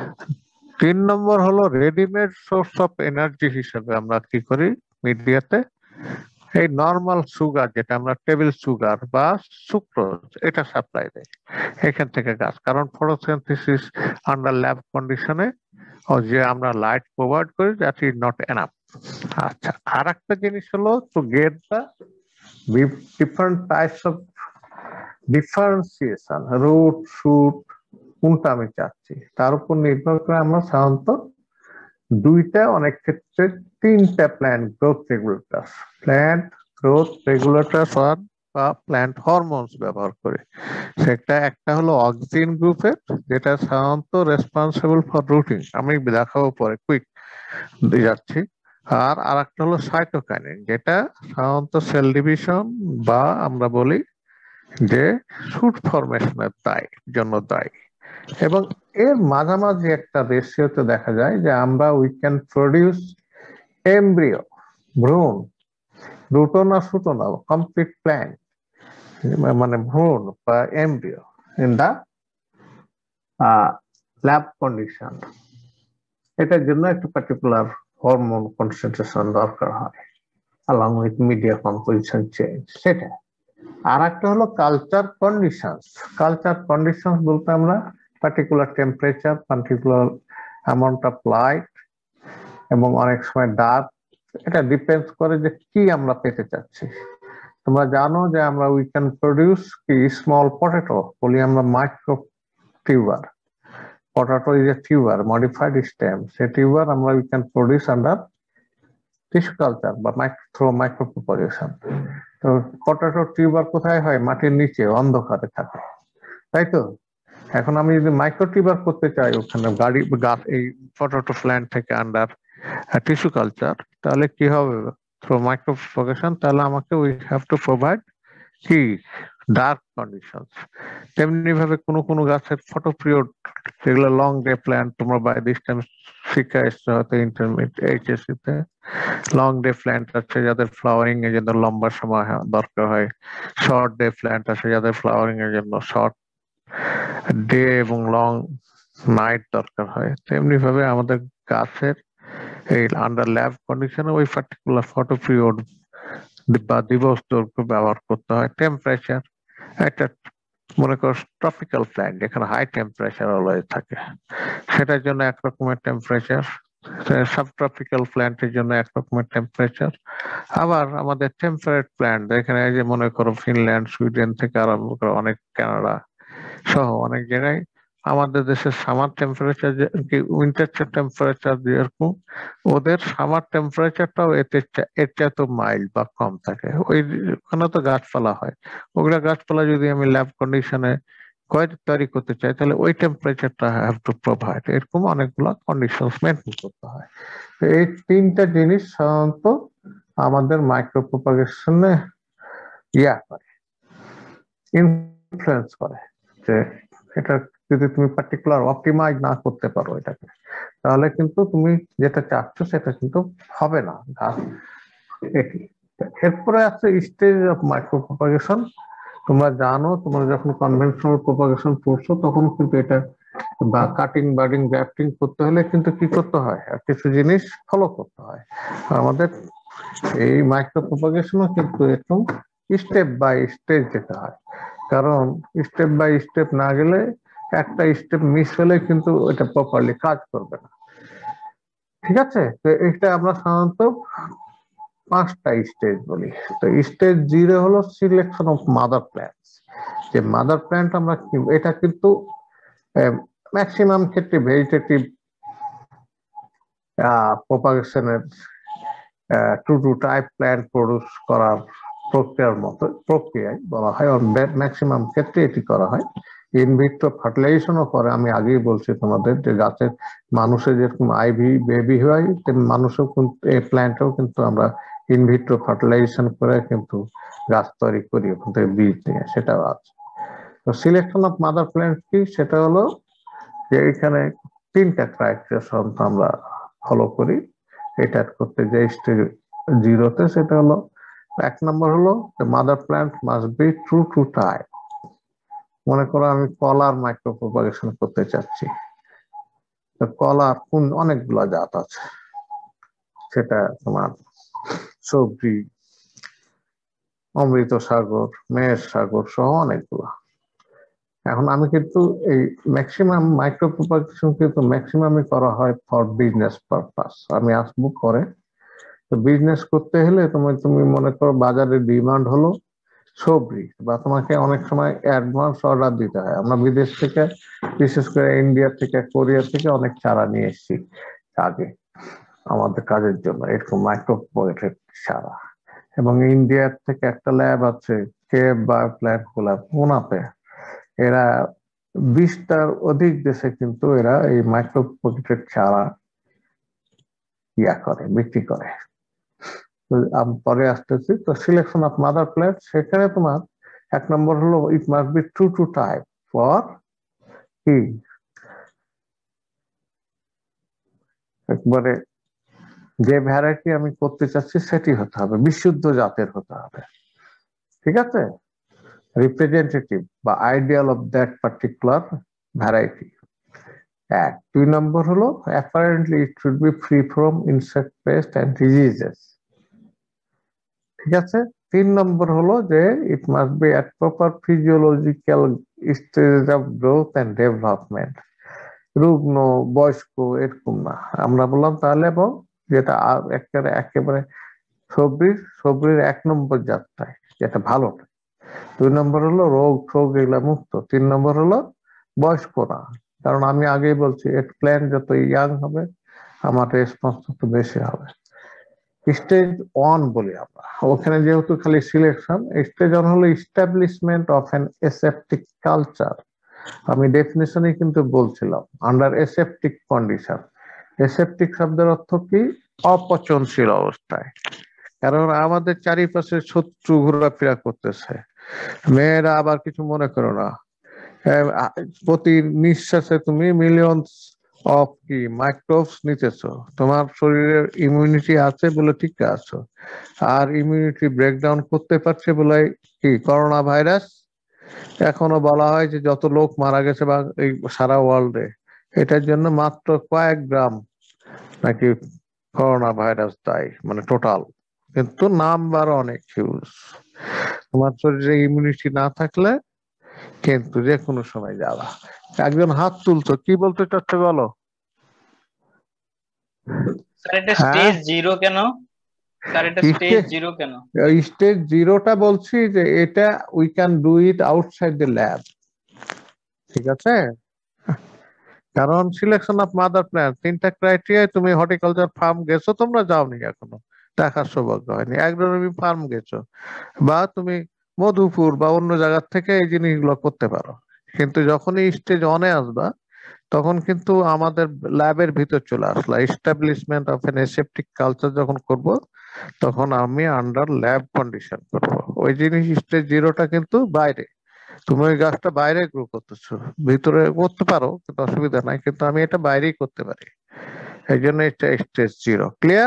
S1: তিন নম্বর হলো রেডিমেড সোর্স অফ এনার্জি হিসেবে আমরা কি করি মিডিয়াতে, এই নর্মাল সুগার যেটা আমরা টেবিল সুগার বা সুক্রোজ, এটা সাপ্লাই দেয় এখান থেকে গাছ, কারণ ফটোসিনথেসিস আন্ডার ল্যাব কন্ডিশনে যে আমরা লাইট প্রোভাইড করি দ্যাট ইজ নট এনাফ। আচ্ছা, আর একটা জিনিস হলো to get the different types of differentiation, root shoot কোনটা আমি চাচ্ছি তার উপর নির্ভর করে আমরা সাধারণত দুইটা, অনেক ক্ষেত্রে তিনটা plant growth regulator plant growth regulator বা প্ল্যান্ট হরমোনস ব্যবহার করি। সেটা একটা হলো অক্সিন গ্রুপের, যেটা সাধারণত রেসপন্সিবল ফর রুটিং, আমি দেখাবো পরে কুইক দিয়ে যাচ্ছি। আর আর একটা হলো সাইটোকাইনিন, যেটা সাধারণত সেল ডিভিশন বা আমরা বলি যে শুট ফরমেশনের দায় জন্য দায়ী। এবং এর মাঝামাঝি একটা রেশিওতে দেখা যায় যে আমরা উই ক্যান প্রডিউস এমব্রিও, ভ্রূণ, রুটো না শুটো না, কমপ্লিট প্ল্যান্ট মানে ভ্রূণ বা embryo in the lab condition. এটার জন্য একটা পার্টিকুলার হরমোন কনসেন্ট্রেশন দরকার হয় along with media composition change। সেটা আর একটা হলো কালচার কন্ডিশনস। কালচার কন্ডিশনস বলতে আমরা particular temperature, particular amount of light এবং অনেক সময় ডার্ক, এটা ডিপেন্ডস করে যে কি আমরা পেতে চাচ্ছি। তোমরা জানো যে আমরা উই ক্যান প্রডিউস কি স্মল পটেটো বলি আমরা micro tuber. Potato is a tuber, modified stem. সে টিউবার আমরা we can produce under tissue culture বা থ্রো মাইক্রো প্রপাগেশন। তো পটেটো টিউবার কোথায় হয়? মাটির নিচে অন্ধকারে থাকে, তাই তো? এখন আমি যদি মাইক্রো টিউবার করতে চাই ওখানে গাড়ি গাছ এই পটেটো প্ল্যান্ট থেকে আন্ডার টিস্যু কালচার, তাহলে কি হবে? Through micro propagation. তাহলে আমাকে উই হ্যাভ টু প্রোভাইড কি ডার্ক কন্ডিশনস। তেমনি ভাবে কোনো কোনো গাছের ফটো পিরিয়ড, যেগুলো লং ডে প্ল্যান্ট, তোমরা বাই দিস টাইম শিক্ষা এসছে হয়তো ইন্টারমিডিয়েট এইচএসসি তে, লং ডে প্ল্যান্ট আছে যাদের ফ্লাওয়ারিং এর জন্য লম্বা সময় দরকার হয়, শর্ট ডে প্ল্যান্ট আছে যাদের ফ্লাওয়ারিং এর জন্য শর্ট ডে এবং লং নাইট দরকার হয়। তেমনি ভাবে আমাদের গাছের এই আন্ডার ল্যাব কন্ডিশনে ওই পার্টিকুলার ফটো পিরিয়ড বা দিবস দৈর্ঘ্য ব্যবহার করতে হয়। টেম্পারেচার, একটা মনে করো ট্রপিক্যাল প্ল্যান্ট যেখানে হাই টেম্পারেচার অলওয়েজ থাকে, সেটার জন্য এক রকমের টেম্পারেচার। সাবট্রপিক্যাল প্ল্যান্টের জন্য এক রকমের টেম্পারেচার। আবার আমাদের টেম্পারেট প্ল্যান্ট এখানে যে মনে করো ফিনল্যান্ড, সুইডেন থেকে আরম্ভ করে অনেক কানাডা সহ অনেক জায়গায় আমাদের দেশের সামার টেম্পারেচার উইন্টার টেম্পারেচার যেরকম, ওদের সামার টেম্পারেচারটাও এতে এর চেয়ে তো মাইল্ড বা কম থাকে। ওই ওখানে তো গাছপালা হয়, ওগুলা গাছপালা যদি আমি ল্যাব কন্ডিশনে কয়েক তৈরি করতে চাই তাহলে ওই টেম্পারেচারটা হ্যাভ টু প্রোভাইড। এরকম অনেকগুলো কন্ডিশন মেনটেন করতে হয়। তো এই তিনটা জিনিস সাধারণত আমাদের মাইক্রো প্রপাগেশনে ইয়া করে, ইনফ্লুয়েন্স করে। যে এটা যদি তুমি পার্টিকুলার অপটিমাইজ না করতে পারো এটাকে, তাহলে কিন্তু তুমি যেটা চাচ্ছ সেটা কিন্তু হবে না গাছ। এরপরে আছে স্টেজ অফ মাইক্রো প্রপাগেশন। তোমরা জানো, তোমরা যখন কনভেনশনাল প্রপাগেশন পড়ছো তখন কিন্তু এটা বা কাটিং, বার্ডিং, গ্রাফটিং করতে হলে কিন্তু কি করতে হয়, আর কিছু জিনিস ফলো করতে হয়। আমাদের এই মাইক্রো প্রপাগেশনও কিন্তু একটু স্টেপ বাই স্টেপ যেতে হয়, কারণ স্টেপ বাই স্টেপ না গেলে একটা স্টেপ মিস হলে কিন্তু এটা প্রপারলি কাজ করবে না। ঠিক আছে? তো এটা আমরা সাধারণত পাঁচটা স্টেজ বলি। তো স্টেজ জিরো হলো সিলেকশন অফ মাদার প্ল্যান্টস। যে মাদার প্ল্যান্ট আমরা এটা কিন্তু ম্যাক্সিমাম ক্ষেত্রে ভেজিটেটিভ প্রপাগেশনের to to type plant produce করার প্রক্রিয়ার মতো প্রক্রিয়ায় বলা হয়। ম্যাক্সিমাম ক্ষেত্রে এটি করা হয়। ইনভিট্রো ফার্টিলাইজেশনও করে। আমি আগেই বলছি তোমাদের যে গাছের মানুষের যেরকম আইভি বেবি হয় তেমনি মানুষও কিন্তু এই প্ল্যান্টেও কিন্তু আমরা ইনভিট্রো ফার্টিলাইজেশন করে কিন্তু গাছ তৈরি করি ওখান থেকে বীজ নিয়ে, সেটাও আছে। তো সিলেকশন অফ মাদার প্ল্যান্ট কি, সেটা হলো যে এখানে তিনটা ক্রাইটেরিয়া সাধারণত আমরা ফলো করি এটা করতে যে স্টেজ জিরোতে। সেটা হলো এক নম্বর হলো mother plant must be true to type. মনে করো আমি কলার মাইক্রো প্রপাগেশন করতে চাচ্ছি, তো কলার কোন অনেকগুলা জাত আছে, সেটা তোমার সবজি, অমৃত সাগর, মেয়ের সাগর সহ অনেকগুলা। এখন আমি কিন্তু এই ম্যাক্সিমাম মাইক্রো প্রপাগেশন কিন্তু ম্যাক্সিমামই করা হয় ফর বিজনেস পারপাস। আমি আসবো পরে তো বিজনেস করতে হলে তুমি তুমি মনে করো বাজারে ডিমান্ড হলো সবজি, বা তোমাকে অনেক সময় অ্যাডভান্স অর্ডার দিতে হয়। আমরা বিদেশ থেকে, বিশেষ করে ইন্ডিয়া থেকে, কোরিয়া থেকে অনেক চারা নিয়ে এসেছি আগে আমাদের কাজের জন্য, এরকম মাইক্রোপয়েটেড চারা। এবং ইন্ডিয়ার থেকে একটা ল্যাব আছে কেএফ বায়োপ্ল্যান্ট ল্যাব পুনাতে, এরা বিশটার অধিক দেশে কিন্তু এরা এই মাইক্রোপয়েটেড চারা ইয়া করে, বিক্রি করে। তো আমি পরে আসতেছি। তো সিলেকশন অফ মাদার প্ল্যান্ট, সেখানে তোমার এক নম্বর হলো it must be true to type for কি, একবারে যে ভ্যারাইটি আমি করতে চাচ্ছি সেটি হতে হবে, বিশুদ্ধ জাতের হতে হবে, ঠিক আছে, রিপ্রেজেন্টেটিভ বা ideal of that particular variety. এক। দুই নম্বর হলো apparently it should be free from insect pest and diseases, ঠিক আছে। তিন নম্বর হলো যে it must be at proper physiological stage of growth and development, রুগ্ন বয়স্ক এরকম না। আমরা বললাম তাহলে, এবং যেটা একেবারে একেবারে সবরির সবরির এক নম্বর জাতটায়, যেটা ভালো। দুই নম্বর হলো রোগ ঠোগ এগুলা মুক্ত। তিন নম্বর হলো বয়স্ক না, কারণ আমি আগেই বলছি এর প্ল্যান যত ইয়াং হবে আমার রেসপন্স তত বেশি হবে। স্টেজ ওয়ান বলি আমরা, ওখানে যেহেতু খালি সিলেকশন। স্টেজ ওয়ান হলো establishment of an aseptic culture. আমি ডেফিনেশনে কিন্তু বলছিলাম আন্ডার এসেপটিক কন্ডিশন। এসেপটিক শব্দের অর্থ কি? অপচনশীল অবস্থায়। কারণ আমাদের চারিপাশে শত্রু ঘোরাফেরা করতেছে। মেয়েরা আবার কিছু মনে করো না, প্রতি নিঃশ্বাসে তুমি মিলিয়নস অফ কি মাইক্রোবস নিতেছো, তোমার শরীরের ইমিউনিটি আছে বলে ঠিক আছো, আর ইমিউনিটি ব্রেকডাউন করতে পারছে বলে কি করোনা ভাইরাস। এখনো বলা হয় যে যত লোক মারা গেছে বা এই সারা ওয়ার্ল্ডে, এটার জন্য মাত্র কয়েক গ্রাম নাকি করোনা ভাইরাস দায়ী, মানে টোটাল, কিন্তু নাম্বার অনেক হিউজ। তোমার শরীরে ইমিউনিটি না থাকলে কিন্তু যে কোনো সময় যাবা। একজন হাত তুলছো, কি বলতে চাচ্ছে বলো?
S8: স্যার এটা স্টেজ জিরো কেন? স্যার এটা স্টেজ জিরো কেন?
S1: স্টেজ জিরোটা বলছি যে এটা we can do it outside the lab, ঠিক আছে। কারণ সিলেকশন অফ মাদার প্ল্যান্ট তিনটা ক্রাইটেরিয়া। তুমি হর্টিকালচার ফার্ম গেছো, তোমরা যাওনি এখনো, দেখার সৌভাগ্য হয়নি। অ্যাগ্রোনমি ফার্ম গেছো, বা তুমি মধুপুর বা অন্য জায়গার থেকে এই জিনিসগুলো করতে পারো। কিন্তু যখনই স্টেজ অনে আসবা তখন কিন্তু আমাদের ল্যাবের ভিতর চলে আসলা। Establishment of an aseptic culture যখন করব তখন আমি আন্ডার ল্যাব কন্ডিশন করব। ওই জিনিস স্টেজ জিরোটা কিন্তু বাইরে, তুমি ওই গাছটা বাইরে গ্রো করতেছো, ভিতরে করতে পারো কিন্তু অসুবিধা নাই, কিন্তু আমি এটা বাইরেই করতে পারি। এই জন্য এটা স্টেজ জিরো। ক্লিয়ার?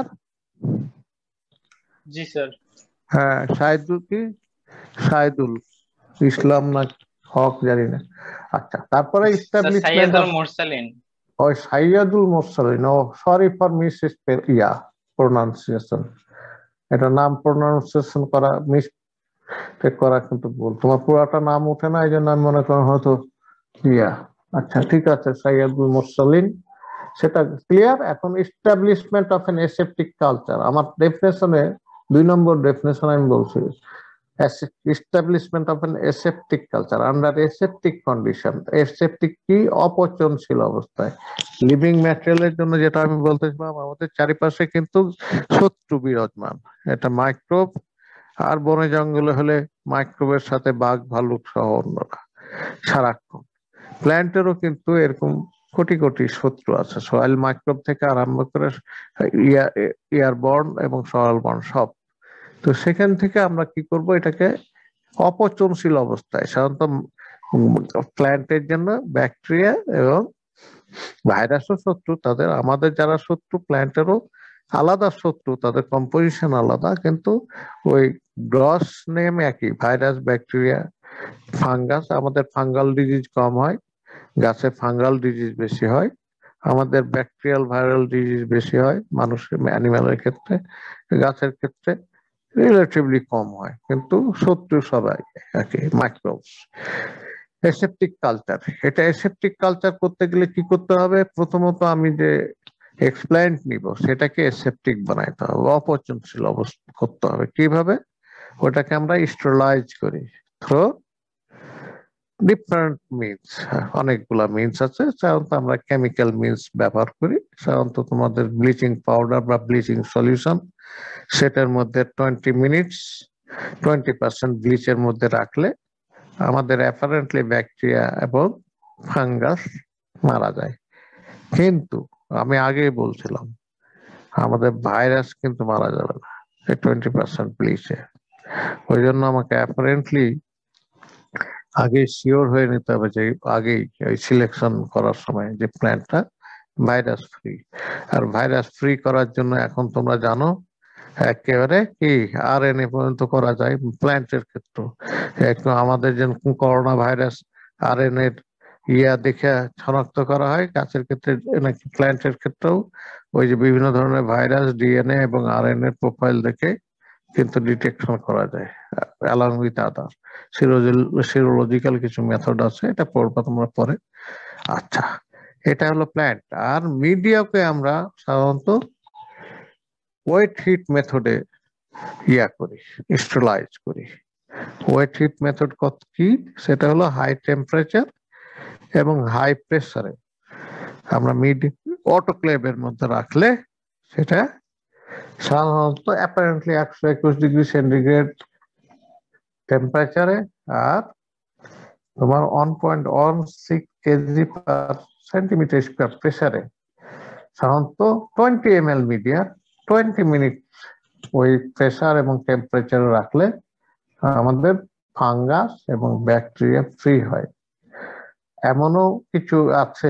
S8: জি স্যার।
S1: হ্যাঁ, সাইদুল কি সাইদুল ইসলাম না হক জানি না। আচ্ছা, তারপরে ইস্টাবলিশমেন্ট
S8: সাইয়াদুল মুরসালিন।
S1: ওই Saiyadul Mursalin. Oh sorry for miss ইয়া প্রোনাউন্সিয়েশন, এটা নাম প্রোনাউন্সিয়েশন করা মিস করা কিন্তু ভুল। তোমার পুরাটা নাম ওঠে না, এই জন্য আমি মনে করি হয়তো ইয়া। আচ্ছা ঠিক আছে, সাইয়াদুল মুরসালিন, সেটা ক্লিয়ার। এখন establishment of an aseptic culture, আমার ডেফিনেশনে দুই নম্বর ডেফিনেশন আমি বলছি, establishment of an aseptic culture under aseptic condition। aseptic কি? অপচনশীল অবস্থায়। লিভিং ম্যাটেরিয়ালের জন্য যেটা আমি বলতেছিলাম, আমাদের চারিপাশে কিন্তু শত্রু বিরাজমান, এটা মাইক্রোব, আর বনে জঙ্গলে হলে মাইক্রোবের সাথে বাঘ ভালুক সহ অন্যরা সারাক্ষণ। প্ল্যান্টেরও কিন্তু এরকম কোটি কোটি শত্রু আছে, সয়েল মাইক্রোব থেকে আরম্ভ করে এয়ারবর্ন এবং সয়েল বর্ন সব। তো সেখান থেকে আমরা কি করব, এটাকে অপচনশীল অবস্থায়, সাধারণত প্ল্যান্টের জন্য ব্যাকটেরিয়া এবং ভাইরাসও শত্রু তাদের, আমাদের যারা শত্রু প্ল্যান্টেরও আলাদা শত্রু, তাদের কম্পোজিশন আলাদা, কিন্তু ওই গ্রস নেম একই, ভাইরাস ব্যাকটেরিয়া ফাঙ্গাস। আমাদের ফাঙ্গাল ডিজিজ কম হয়, গাছে ফাঙ্গাল ডিজিজ বেশি হয়। আমাদের ব্যাকটেরিয়াল ভাইরাল ডিজিজ বেশি হয় মানুষের, অ্যানিমালের ক্ষেত্রে। গাছের ক্ষেত্রে রিলেটিভলি কম হয়, কিন্তু শত্রু সবাই একই, মাইক্রোবস। অ্যাসেপটিক কালচার, এটা অ্যাসেপটিক কালচার করতে গেলে কি করতে হবে? প্রথমত আমি যে এক্সপ্ল্যান্ট নিব সেটাকে অ্যাসেপ্টিক বানাইতে হবে, অপচনশীল অবস্থা করতে হবে। কিভাবে? ওটাকে আমরা স্টেরিলাইজ করি থ্রু ডিফারেন্ট মিনস, অনেকগুলা মিনস আছে। সাধারণত আমরা কেমিক্যাল মিনস ব্যবহার করি। সাধারণত তোমাদের ব্লিচিং পাউডার বা ব্লিচিং সলিউশন, সেটার মধ্যে টোয়েন্টি মিনিটস টোয়েন্টি পার্সেন্ট ব্লিচের মধ্যে রাখলে আমাদের অ্যাপারেন্টলি ব্যাকটেরিয়া এবং ফাঙ্গাস মারা যায়। কিন্তু আমি আগেই বলছিলাম আমাদের ভাইরাস কিন্তু মারা যাবে না এই টোয়েন্টি পার্সেন্ট ব্লিচে। ওই জন্য আমাকে অ্যাপারেন্টলি আগে শিওর হয়ে নিতে হবে যে আগেই ওই সিলেকশন করার সময় যে প্ল্যান্টটা ভাইরাস ফ্রি। আর ভাইরাস ফ্রি করার জন্য এখন তোমরা জানো একেবারে কি আর এন এ পর্যন্ত করা যায় প্ল্যান্টের ক্ষেত্রে। একটু আমাদের যে করোনা ভাইরাস আর এন এর ইয়া দেখে শনাক্ত করা হয়, গাছের ক্ষেত্রে নাকি প্ল্যান্টের ক্ষেত্রেও ওই যে বিভিন্ন ধরনের ভাইরাস ডিএনএ এবং আর এন এর প্রোফাইল দেখে কিন্তু ডিটেকশন করা যায় অ্যালং উইথ আদার সিরোলজিক্যাল কিছু মেথড আছে, এটা পড়বা তোমরা পরে। আচ্ছা, এটা হলো প্ল্যান্ট। আর মিডিয়াকে আমরা সাধারণত ওয়েট হিট মেথডে ইয়া করি, স্টেরিলাইজ করি। ওয়েট হিট মেথড কত কি? সেটা হলো হাই টেম্পারেচার এবং হাই প্রেসারে আমরা মিড অটোক্লেভের মধ্যে রাখলে সেটা সাধারণত অ্যাপারেন্টলি একশো একুশ ডিগ্রি সেন্টিগ্রেড টেম্পারেচারে আর তোমার one point one six KG per centimetre square প্রেসারে সাধারণত twenty M L media twenty minute ওই প্রেসার এবং টেম্পারেচারে রাখলে আমাদের ফাঙ্গাস এবং ব্যাকটেরিয়া ফ্রি হয়। এমনও কিছু আছে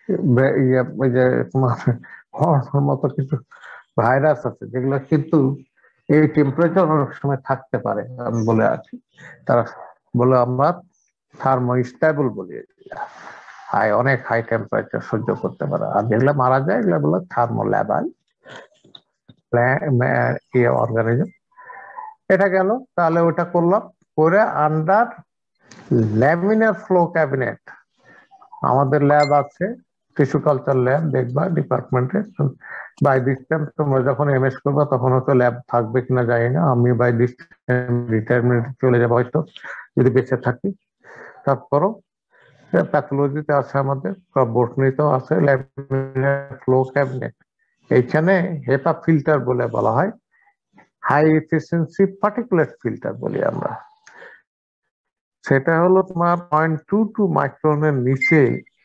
S1: ওই যে তোমার হর্নের মতো কিছু ভাইরাস আছে যেগুলো কিন্তু এই টেম্পারেচার অনেক সময় থাকতে পারে। আমি বলে আছি তারা বলে আমরা থার্মো স্টেবল বলি, হাই অনেক হাই টেম্পারেচার সহ্য করতে পারে। আর যেগুলো মারা যায় এগুলো বলে থার্মো ল্যাবাল অর্গানিজম। এটা গেল। তাহলে ওটা করলাম করে আন্ডার ল্যামিনার ফ্লো ক্যাবিনেট আমাদের ল্যাব আছে, টিস্যু কালচার ল্যাব দেখবা ডিপার্টমেন্টে। বাই দিস টাইম তোমরা যখন এমএস করবা তখন হয়তো ল্যাব থাকবে কিনা জানি না, আমি বাই দিস টাইম রিটায়ারমেন্ট চলে যাবো হয়তো যদি বেঁচে থাকি। তারপরও প্যাথোলজিতে আছে আমাদের, বটনিতেও আছে ল্যামিনার ফ্লো ক্যাবিনেট। এইখানে হেপা ফিল্টার বলে বলা হয়, হাই এফিসিয়েন্সি পার্টিকুলেট ফিল্টার বলি আমরা। সেটা হলো তোমার পয়েন্ট টু টু মাইক্রনের নিচে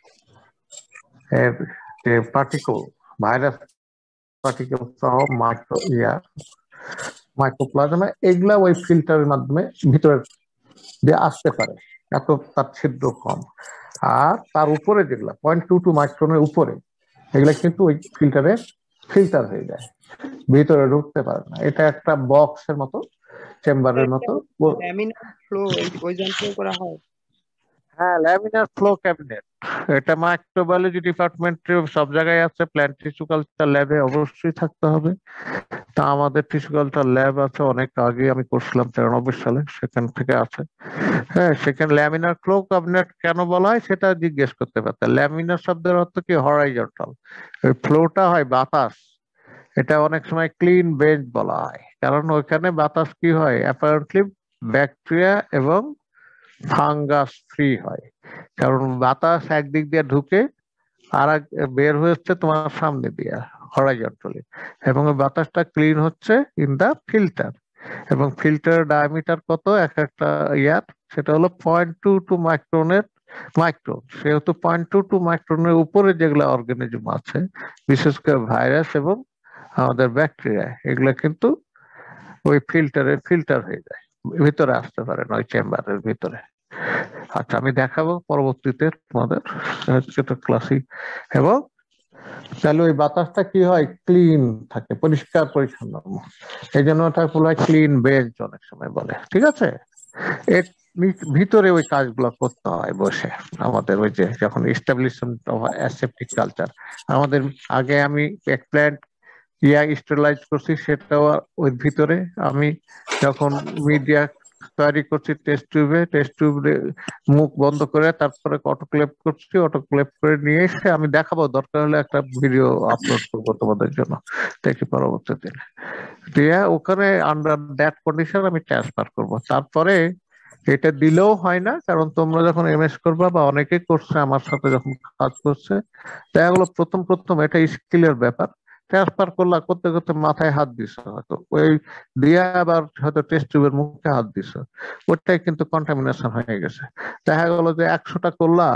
S1: এর যে পার্টিকল ভাইরাস পার্টিকল সহ মাইক্রো ইয়া মাইক্রোপ্লাজমা এগুলা ওই ফিল্টারের মাধ্যমে ভিতরে দিয়ে আসতে পারে, এত তার ছিদ্র কম। আর তার উপরে যেগুলা পয়েন্ট টু টু মাইক্রনের উপরে এগুলা কিন্তু ওই ফিল্টারে ফিল্টার হয়ে যায়, ভিতরে ঢুকতে পারে না। এটা একটা বক্সের মতো, চেম্বারের মতো।
S7: ল্যামিনার ফ্লো ওই যন্ত্রে করা হয়।
S1: হ্যাঁ, ল্যামিনার ফ্লো ক্যাবিনেট এটা মাইক্রোবায়োলজি ডিপার্টমেন্টে সব জায়গায় আছে, প্ল্যান্ট টিস্যু কালচার ল্যাবে অবশ্যই থাকতে হবে। তা আমাদের টিস্যু কালচার ল্যাব আছে, অনেক আগে আমি করছিলাম তিরানব্বই সালে, সেখান থেকে আছে। হ্যাঁ, সেখানে ল্যামিনার ফ্লো ক্যাবিনেট কেন বলা হয় সেটা জিজ্ঞেস করতে পারত। ল্যামিনার শব্দের অর্থ কি? হরাইজন্টাল। ওই ফ্লোটা হয় বাতাস, এটা অনেক সময় ক্লিন বেঞ্চ বলা হয়, কারণ ওইখানে বাতাস কি হয় অ্যাপারেন্টলি ব্যাকটেরিয়া এবং ফাঙ্গাস ফ্রি হয়। কারণ বাতাস একদিক দিয়ে ঢুকে আর বের হচ্ছে তোমার সামনে দিয়ে হরাইজন্টালি, এবং ওই বাতাসটা ক্লিন হচ্ছে ইন দা ফিল্টার। এবং ফিল্টার ডায়ামিটার কত এক একটা ইয়ার? সেটা হলো পয়েন্ট টু টু মাইক্রনের মাইক্রন। সেহেতু পয়েন্ট টু টু মাইক্রনের উপরে যেগুলো অর্গানিজম আছে, বিশেষ করে ভাইরাস এবং আমাদের ব্যাকটেরিয়া, এগুলো কিন্তু ওই ফিল্টারে ফিল্টার হয়ে যায়, ভিতরে আসতে পারে না ওই চেম্বারের ভিতরে। আচ্ছা, আমি দেখাবো পরবর্তীতে তোমাদের ক্লাসিক। এবং তাহলে ওই বাতাসটা কি হয়? ক্লিন থাকে, পরিষ্কার পরিচ্ছন্ন। এই জন্য ওটা বলা হয় ক্লিন বেঞ্চ অনেক সময় বলে। ঠিক আছে, এর ভিতরে ওই কাজগুলো করতে হয় বসে আমাদের। ওই যে যখন এস্টাবলিশমেন্ট অফ অ্যাসেপ্টিক কালচার, আমাদের আগে আমি এক প্ল্যান্ট ইয়া স্টেরিলাইজ করছি, সেটাও ওই ভিতরে আমি যখন মিডিয়া তৈরি করছি টেস্ট টিউবে, টেস্ট টিউবে মুখ বন্ধ করে তারপরে অটোক্লেভ করছি, অটোক্লেভ করে নিয়ে এসে আমি দেখাবো, দরকার হলে একটা ভিডিও আপলোড করবো তোমাদের জন্য, দেখি পরবর্তী দিনে দিয়ে ওখানে আন্ডার দ্যাট কন্ডিশন আমি ট্রান্সফার করব। তারপরে এটা দিলেও হয় না, কারণ তোমরা যখন এমএস করবা বা অনেকেই করছে আমার সাথে যখন কাজ করছে, দেখা গেলো প্রথম প্রথম এটা স্কিলের ব্যাপার, ট্রান্সফার করলা করতে করতে মাথায় হাত দিছো, হয়তো ওই দিয়ে আবার হয়তো টেস্ট টিউবের মুখে হাত দিছো, ওটাই কিন্তু কন্টামিনেশন হয়ে গেছে। দেখা গেলো যে একশোটা করলা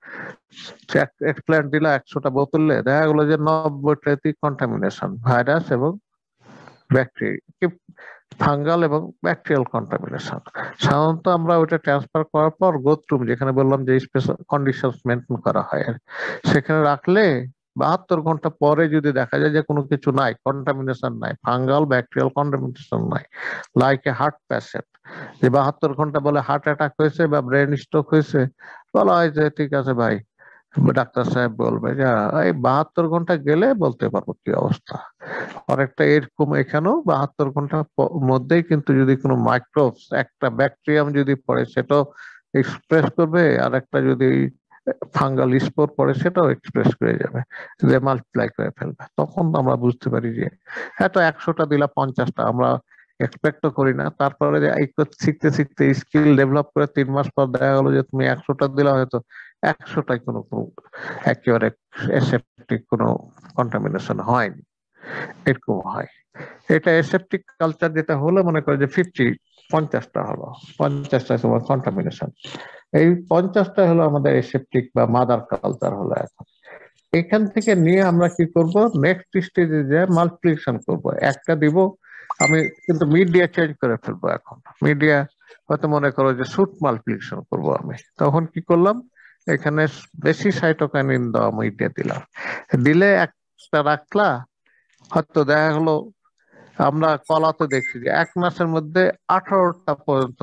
S1: এক্সপ্ল্যান্ট দিলা একশোটা বোতলে, দেখা গেলো যে নব্বইটাতেই কন্টামিনেশন, ভাইরাস এবং ব্যাকটেরিয়া, ফাঙ্গাল এবং ব্যাকটেরিয়াল কন্টামিনেশন। সাধারণত আমরা ওইটা ট্রান্সফার করার পর গোথরুম, যেখানে বললাম যে স্পেশাল কন্ডিশন মেনটেন করা হয়, সেখানে রাখলে বাহাত্তর ঘন্টা পরে যদি দেখা যায় যে কোনো কিছু নাই, কন্টামিনেশন নাই, ফাঙ্গাল ব্যাকটেরিয়াল কন্টামিনেশন নাই, লাইক এ হার্ট প্যাশেন্ট, যে বাহাত্তর ঘন্টা বলে হার্ট অ্যাটাক হয়েছে বা ব্রেন স্ট্রোক হয়েছে, বলা হয় যে ঠিক আছে ভাই, ডাক্তার সাহেব বলবে যে এই বাহাত্তর ঘন্টা গেলে বলতে পারবো কি অবস্থা। অনেকটা এরকম এখানেও বাহাত্তর ঘন্টার মধ্যেই কিন্তু যদি কোনো মাইক্রোবস, একটা ব্যাকটেরিয়াম যদি পড়ে সেটাও এক্সপ্রেস করবে, আর একটা যদি ফাঙ্গাল স্পোর পড়ে সেটাও এক্সপ্রেস করে যাবে, যে মাল্টিপ্লাই করে ফেলবে। তখন আমরা বুঝতে পারি যে এত একশোটা দিলা পঞ্চাশটা, আমরা এক্সপেক্টও করি না। তারপরে যে এই শিখতে শিখতে স্কিল ডেভেলপ করে তিন মাস পর দেখা গেলো যে তুমি একশোটা দিলা, হয়তো একশোটাই কোনো একেবারে অ্যাসেপ্টিক কোনো কন্টামিনেশন হয়নি, এরকম হয়। এটা অ্যাসেপ্টিক কালচার যেটা হলো, মনে করো যে ফিফটি পঞ্চাশটা হলো, পঞ্চাশটা তোমার কন্টামিনেশন, এই পঞ্চাশটা হলো আমাদের অ্যাসেপ্টিক বা মাদার কালচার হলো। এখন এখান থেকে নিয়ে আমরা কি করব, নেক্সট স্টেজে যে মাল্টিপ্লিকেশন করব, একটা দিব আমি কিন্তু মিডিয়া চেঞ্জ করে ফেলবো। এখন মিডিয়া হয়তো মনে করো যে সুট মাল্টিপ্লিকেশন করব আমি, তখন কি করলাম, এখানে বেশি সাইটোকাইনিন দেওয়া মিডিয়া দিলাম, দিলে একটা রাখলা, হয়তো দেখা হলো আমরা কলাতে দেখছি যে এক মাসের মধ্যে আঠারোটা পর্যন্ত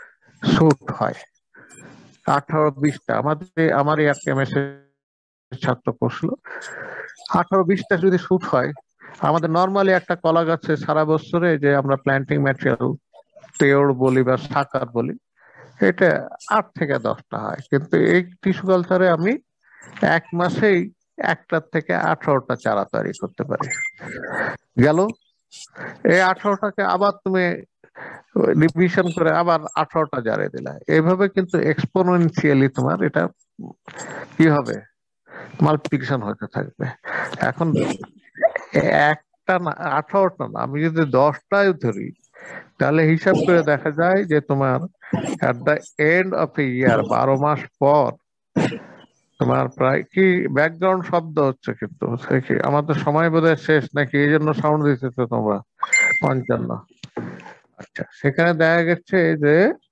S1: শুট হয়, আঠারো বিশটা। আমাদের আমারই এক এমএসএ ছাত্র করছিল, আঠারো বিশটা যদি শুট হয়, আমাদের নর্মালি একটা কলা গাছে সারা বছরে যে আমরা প্ল্যান্টিং ম্যাটেরিয়াল তেড় বলি বা সাকার বলি, এটা আট থেকে দশটা হয়, কিন্তু এই টিস্যু কালচারে আমি এক মাসেই একটার থেকে আঠারোটা চারা তৈরি করতে পারি। গেল এই আঠারোটাকে আবার তুমি ডিভিশন করে আবার আঠারোটা জারে দিলা, এইভাবে কিন্তু এক্সপোনেনশিয়ালি তোমার এটা কি হবে, মাল্টিপ্লিকেশন হতে থাকবে। এখন একটা না আঠারোটা না, আমি যদি দশটায় ধরি, তাহলে হিসাব করে দেখা যায় যে তোমার at the end of a year, বারো মাস পর তোমার প্রায় কি ব্যাকগ্রাউন্ড শব্দ হচ্ছে, কিন্তু আমাদের সময় বোধহয় শেষ নাকি, এই জন্য সাউন্ড দিতেছ তোমরা পঞ্চান্ন। আচ্ছা, সেখানে দেখা গেছে যে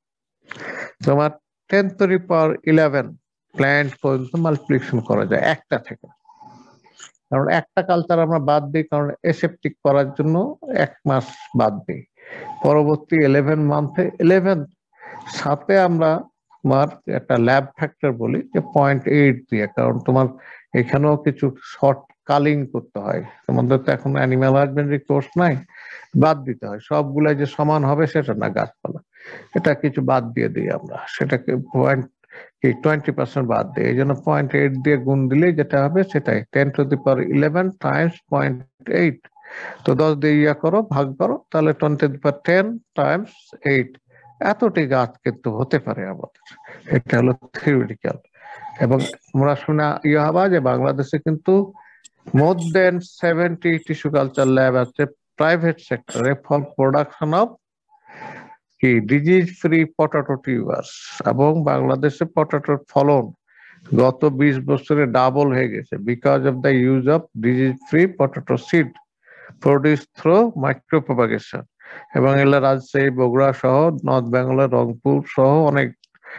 S1: তোমার ten to the power eleven plant পর্যন্ত মাল্টিপ্লিকেশন করা যায় একটা থেকে। কারণ একটা কালচার আমরা বাদ দিই, কারণ এসেপটিক করার জন্য এক মাস বাদ দিই, পরবর্তী ইলেভেন মান্থে ইলেভেন সাথে আমরা তোমার একটা ল্যাব ফ্যাক্টর বলি যে পয়েন্ট এইট দিয়ে, কারণ তোমার এখানেও কিছু শর্ট কালিং করতে হয়, তোমাদের তো এখন অ্যানিম্যাল হাজবেন্ডারি কোর্স নাই, বাদ দিতে হয়, সবগুলাই যে সমান হবে সেটা না, গাছপালা এটা কিছু বাদ দিয়ে দিই আমরা, সেটাকে পয়েন্ট কি টোয়েন্টি পার্সেন্ট বাদ দিই, এই জন্য পয়েন্ট এইট দিয়ে গুণ দিলেই যেটা হবে সেটাই ten to the power eleven times point eight. তো দশ দিয়ে ইয়া করো, ভাগ করো, তাহলে twenty to the power ten times eight, এতটি গাছ কিন্তু হতে পারে আমাদের। এটা হলো থিওরিটিক্যাল। এবং আমরা শোনা ইয়ে হবা যে বাংলাদেশে কিন্তু more than seventy tissue culture lab আছে প্রাইভেট সেক্টরে ফর প্রোডাকশন অফ কি ডিজিজ ফ্রি পটাটো টিউবার্স, এবং বাংলাদেশে পটাটোর ফলন গত বিশ বছরে ডাবল হয়ে গেছে because of the use of disease free potato seed produce through micropropagation. এবং এগুলো রাজশাহী, বগুড়া সহ নর্থ বেঙ্গলের রংপুর সহ অনেক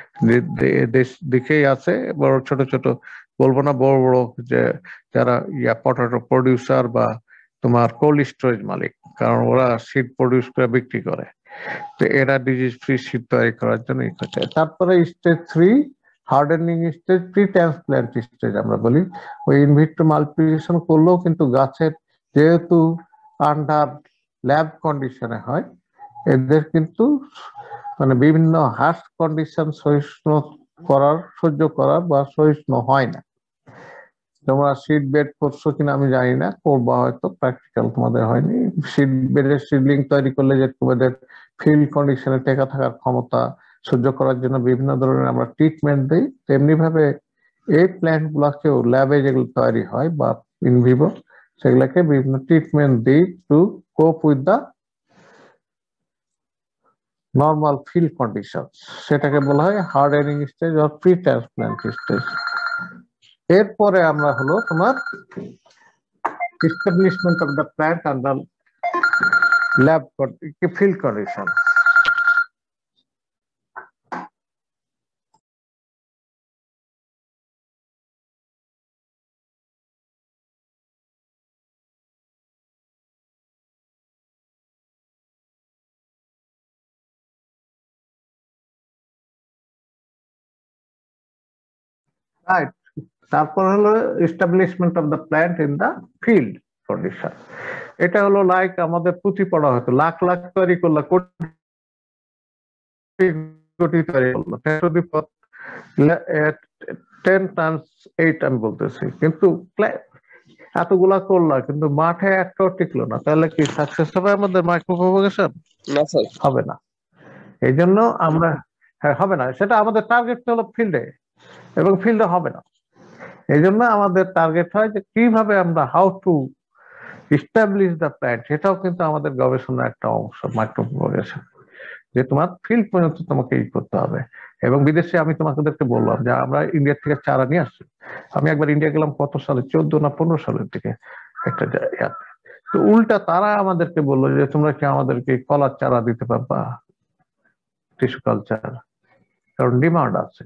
S1: দেশ দিকেই আছে, বড় ছোট ছোট বলবো না, বড় বড় যে যারা ইয়া পটাটো প্রডিউসার বা তোমার কোল্ড স্টোরেজ মালিক, কারণ ওরা সিড প্রডিউস করে বিক্রি করে, তো এরা ডিজিজ ফ্রি সিড তৈরি করার জন্য ই করছে। তারপরে stage three hardening stage, pre transplant stage আমরা বলি, ওই ইনভিট্রো মাল্টিপ্লিকেশন করলেও কিন্তু গাছের যেহেতু আন্ডার ল্যাব কন্ডিশনে হয়, এদের কিন্তু মানে বিভিন্ন হার্শ কন্ডিশন সহিষ্ণু করার সহ্য করার বা সহিষ্ণু হয় না। তোমরা সিট বেড করছো কিনা আমি জানি না, করবা হয়তো, প্র্যাকটিক্যাল তোমাদের হয়নি। সিট বেডের সিডলিং তৈরি করলে যে তোমাদের ফিল্ড কন্ডিশনে টেকা থাকার ক্ষমতা সহ্য করার জন্য বিভিন্ন ধরনের আমরা ট্রিটমেন্ট দিই, তেমনি ভাবে এই প্ল্যান্ট গুলাকেও ল্যাবে যেগুলো তৈরি হয় বা ইনভিভো সেগুলাকে বিভিন্ন ট্রিটমেন্ট দিই to cope with the normal field condition. সেটাকে বলা হয় hardening stage or pre transplant stage. এরপরে আমরা হলো তোমার establishment of the plant under lab field condition. Right, তারপর হলো establishment of the plant in the field condition. এটা হলো লাইক আমাদের পুঁথি পড়া হতো, লাখ লাখ তৈরি করলো, কোটি কোটি তৈরি করলো, টেন টাইমস এইট আমি বলতেছি, কিন্তু এতগুলা করলা কিন্তু মাঠে একটাও টিকলো না, তাহলে কি সাকসেস হবে আমাদের মাইক্রো প্রপাগেশন?
S2: না স্যার।
S1: হবে না। এই জন্য আমরা হ্যাঁ হবে না, সেটা আমাদের টার্গেট হলো ফিল্ডে, এবং ফিল্ডে হবে না। এই জন্য আমাদের টার্গেট হয় যে কিভাবে আমরা how to establish the plant, সেটাও কিন্তু আমাদের গবেষণার একটা অংশ মাইক্রো প্রপাগেশন, যে তোমার ফিল্ড পর্যন্ত তোমাকে ই করতে হবে। এবং বিদেশে আমি তোমাদেরকে বললাম যে আমরা ইন্ডিয়া থেকে চারা নিয়ে আসছি। আমি একবার ইন্ডিয়া গেলাম কত সালে, চোদ্দ না পনেরো সালের দিকে একটা ইয়াতে, তো উল্টা তারা আমাদেরকে বললো যে তোমরা কি আমাদেরকে কলার চারা দিতে পারবা টিস্যু কালচার, কারণ ডিমান্ড আছে,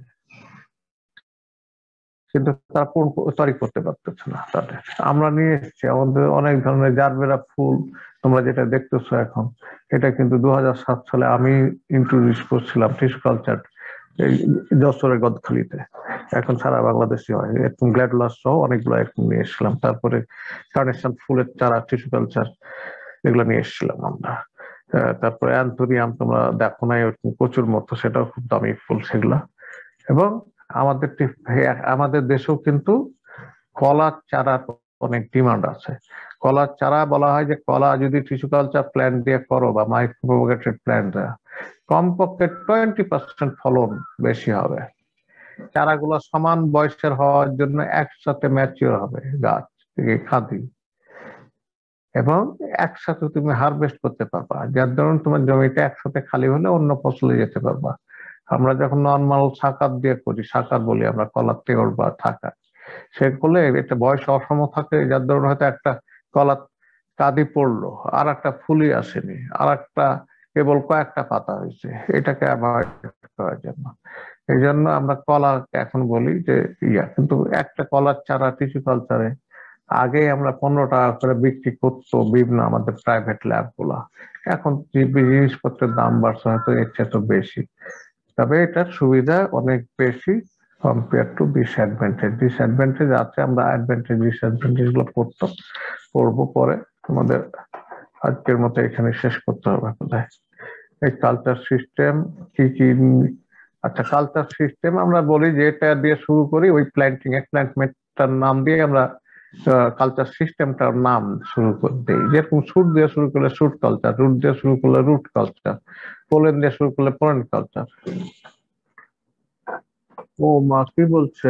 S1: কিন্তু তারা পূরণ তৈরি করতে পারতেছে না তাদের। আমরা নিয়ে এসেছি আমাদের অনেক ধরনের জারবেরা ফুল, তোমরা যেটা দেখতেছো এখন, এটা কিন্তু দু হাজার সাত সালে আমি ইন্ট্রোডিউস করছিলাম টিস্যু কালচার এই যশোরের গদখালিতে, এখন সারা বাংলাদেশে হয়, এরকম গ্ল্যাডুলাস সহ অনেকগুলো এরকম নিয়ে এসেছিলাম। তারপরে কার্নেশন ফুলের চারা টিস্যু কালচার এগুলো নিয়ে এসেছিলাম আমরা। তারপরে অ্যান্থোরিয়াম তোমরা দেখো না, এরকম প্রচুর মতো, সেটাও খুব দামি ফুল সেগুলা। এবং আমাদের আমাদের দেশেও কিন্তু কলার চারার অনেক ডিমান্ড আছে। কলার চারা বলা হয় যে কলা যদি টিস্যু কালচার প্ল্যান্ট দিয়ে করো বা মাইক্রো প্রপাগেটেড প্ল্যান্ট দেওয়া, কমপক্ষে টোয়েন্টি পার্সেন্ট ফলন বেশি হবে। চারাগুলো সমান বয়সের হওয়ার জন্য একসাথে ম্যাচিওর হবে গাছ থেকে খাদি, এবং একসাথে তুমি হারভেস্ট করতে পারবা, যার ধরুন তোমার জমিটা একসাথে খালি হলে অন্য ফসলে যেতে পারবা। আমরা যখন নর্মাল সাকার দিয়ে করি, সাকার বলি আমরা, কলার তেল বা থাকা, সে করলে এটা বয়স অসম থাকে, যার ধরুন হয়তো একটা কলা কাঁদি পড়লো, আর একটা ফুলই আসেনি, আর একটা কেবল কয়েকটা পাতা হয়েছে, এটাকে অ্যাভয়েড করার জন্য। এই জন্য আমরা কলা এখন বলি যে ইয়া, কিন্তু একটা কলার চারা টিস্যু কালচারে আগে আমরা পনেরো টাকা করে বিক্রি করতো বিভিন্ন আমাদের প্রাইভেট ল্যাব গুলা, এখন জিনিসপত্রের দাম বাড়ছে হয়তো এর চেয়ে তো বেশি, তবে এটার সুবিধা অনেক বেশি কম্পেয়ার টু ডিসঅ্যাডভান্টেজ। ডিসঅ্যাডভান্টেজ আছে, আমরা অ্যাডভান্টেজ ডিসঅ্যাডভান্টেজ গুলো পড়তো পড়বো পরে। তোমাদের আজকের মতো এখানে শেষ করতে হবে বোধহয়। এই কালচার সিস্টেম কি কি, আচ্ছা কালচার সিস্টেম আমরা বলি যে এটা দিয়ে শুরু করি, ওই প্ল্যান্টিং এ প্ল্যান্টমেন্টটার নাম দিয়ে আমরা কালচার সিস্টেমটার নাম শুরু করে দিই। যেরকম শুট দিয়ে শুরু করলে শুট কালচার, রুট দিয়ে শুরু করলে রুট কালচার, পোলেন দিয়ে শুরু করলে পোলেন কালচার। ও মা কি বলছে,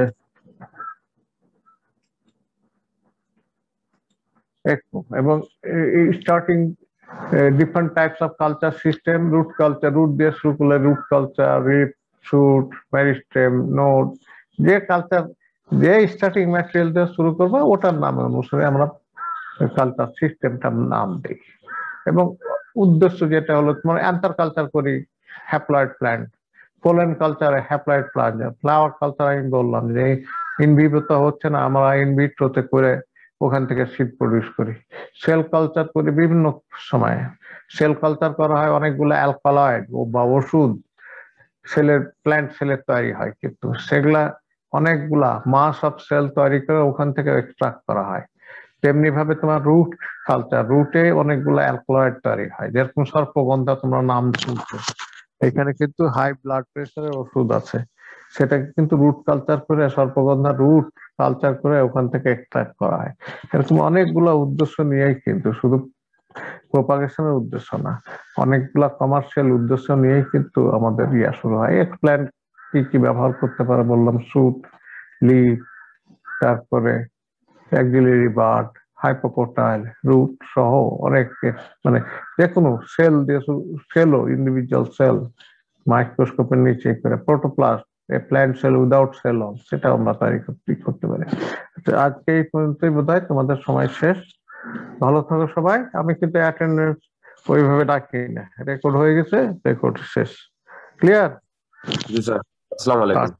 S1: এবং starting different types of culture system, root culture, root দিয়ে শুরু করলে রুট কালচার, রিপ, শুট, মেরিস্টেম, নোড, যে কালচার যে স্টার্টিং ম্যাটেরিয়াল দিয়ে শুরু করবো ওটার নাম অনুসারে আমরা কালচার সিস্টেমটার নাম দিই। এবং উদ্দেশ্য যেটা হলো তোমার অ্যান্থার কালচার করি হ্যাপ্লয়েড প্ল্যান্ট, পোলেন কালচারে হ্যাপ্লয়েড প্ল্যান্ট, ফ্লাওয়ার কালচার আমি বললাম যে ইনভিভো তো হচ্ছে না, আমরা ইনভিট্রোতে করে ওখান থেকে সিড প্রডিউস করি। সেল কালচার করি বিভিন্ন সময়ে, সেল কালচার করা হয় অনেকগুলো অ্যালকালয়েড বা ওষুধ সেলের প্ল্যান্ট সেলের তৈরি হয়, কিন্তু সেগুলা অনেকগুলা মাস অফ সেল তৈরি করে ওখান থেকে এক্সট্রাক্ট করা হয়। তেমনি ভাবে তোমার রুট কালচার, রুটে অনেকগুলো অ্যালকালয়েড তৈরি হয়, যেরকম সর্পগন্ধা তোমরা নাম শুনছো, এখানে কিন্তু হাই ব্লাড প্রেসারের ওষুধ আছে, সেটাকে কিন্তু রুট কালচার করে, সর্পগন্ধা রুট কালচার করে ওখান থেকে এক্সট্রাক্ট করা হয়। এরকম অনেকগুলা উদ্দেশ্য নিয়েই, কিন্তু শুধু প্রোপাগেশনের উদ্দেশ্য না, অনেকগুলা কমার্শিয়াল উদ্দেশ্য নিয়েই কিন্তু আমাদের ইয়া শুরু হয়। এক্সপ্ল্যান্ট কি কি ব্যবহার করতে পারে বললাম, সুট, লিভ, তারপরে অ্যাক্সিলারি বার্ড, হাইপোপোটাইল, রুট সহ অনেক, মানে যে কোনো সেল দিয়ে, সেলও ইন্ডিভিজুয়াল সেল মাইক্রোস্কোপের নিচে করে protoplast, plant cell without cell, সেটা আমরা তৈরি করতে পারি। আজকে এই পর্যন্তই বোধহয়, তোমাদের সময় শেষ। ভালো থাকো সবাই। আমি কিন্তু অ্যাটেন্ডেন্স ওইভাবে ডাকি না, রেকর্ড হয়ে গেছে, রেকর্ড শেষ। ক্লিয়ার?
S6: জি স্যার, আসসালামু আলাইকুম।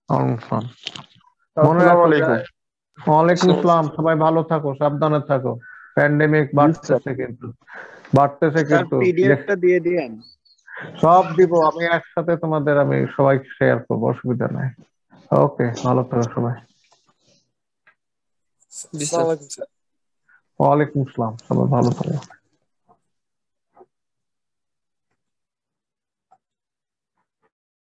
S1: মনে রাখো। ওয়ালাইকুম আসসালাম। সবাই ভালো থাকো, সাবধানে থাকো। প্যান্ডেমিক বাড়তেছে কিন্তু, বাড়তেছে
S7: স্যার
S1: কিন্তু।
S7: পিডিএফটা দিয়ে দিয়েন।
S1: সব দিব আমি একসাথে, তোমাদের আমি সবাই শেয়ার করবো, অসুবিধা নাই। ওকে, ভালো থাকো সবাই।
S2: জি স্যার।
S1: ওয়ালাইকুম আসসালাম, সবাই ভালো থাকো।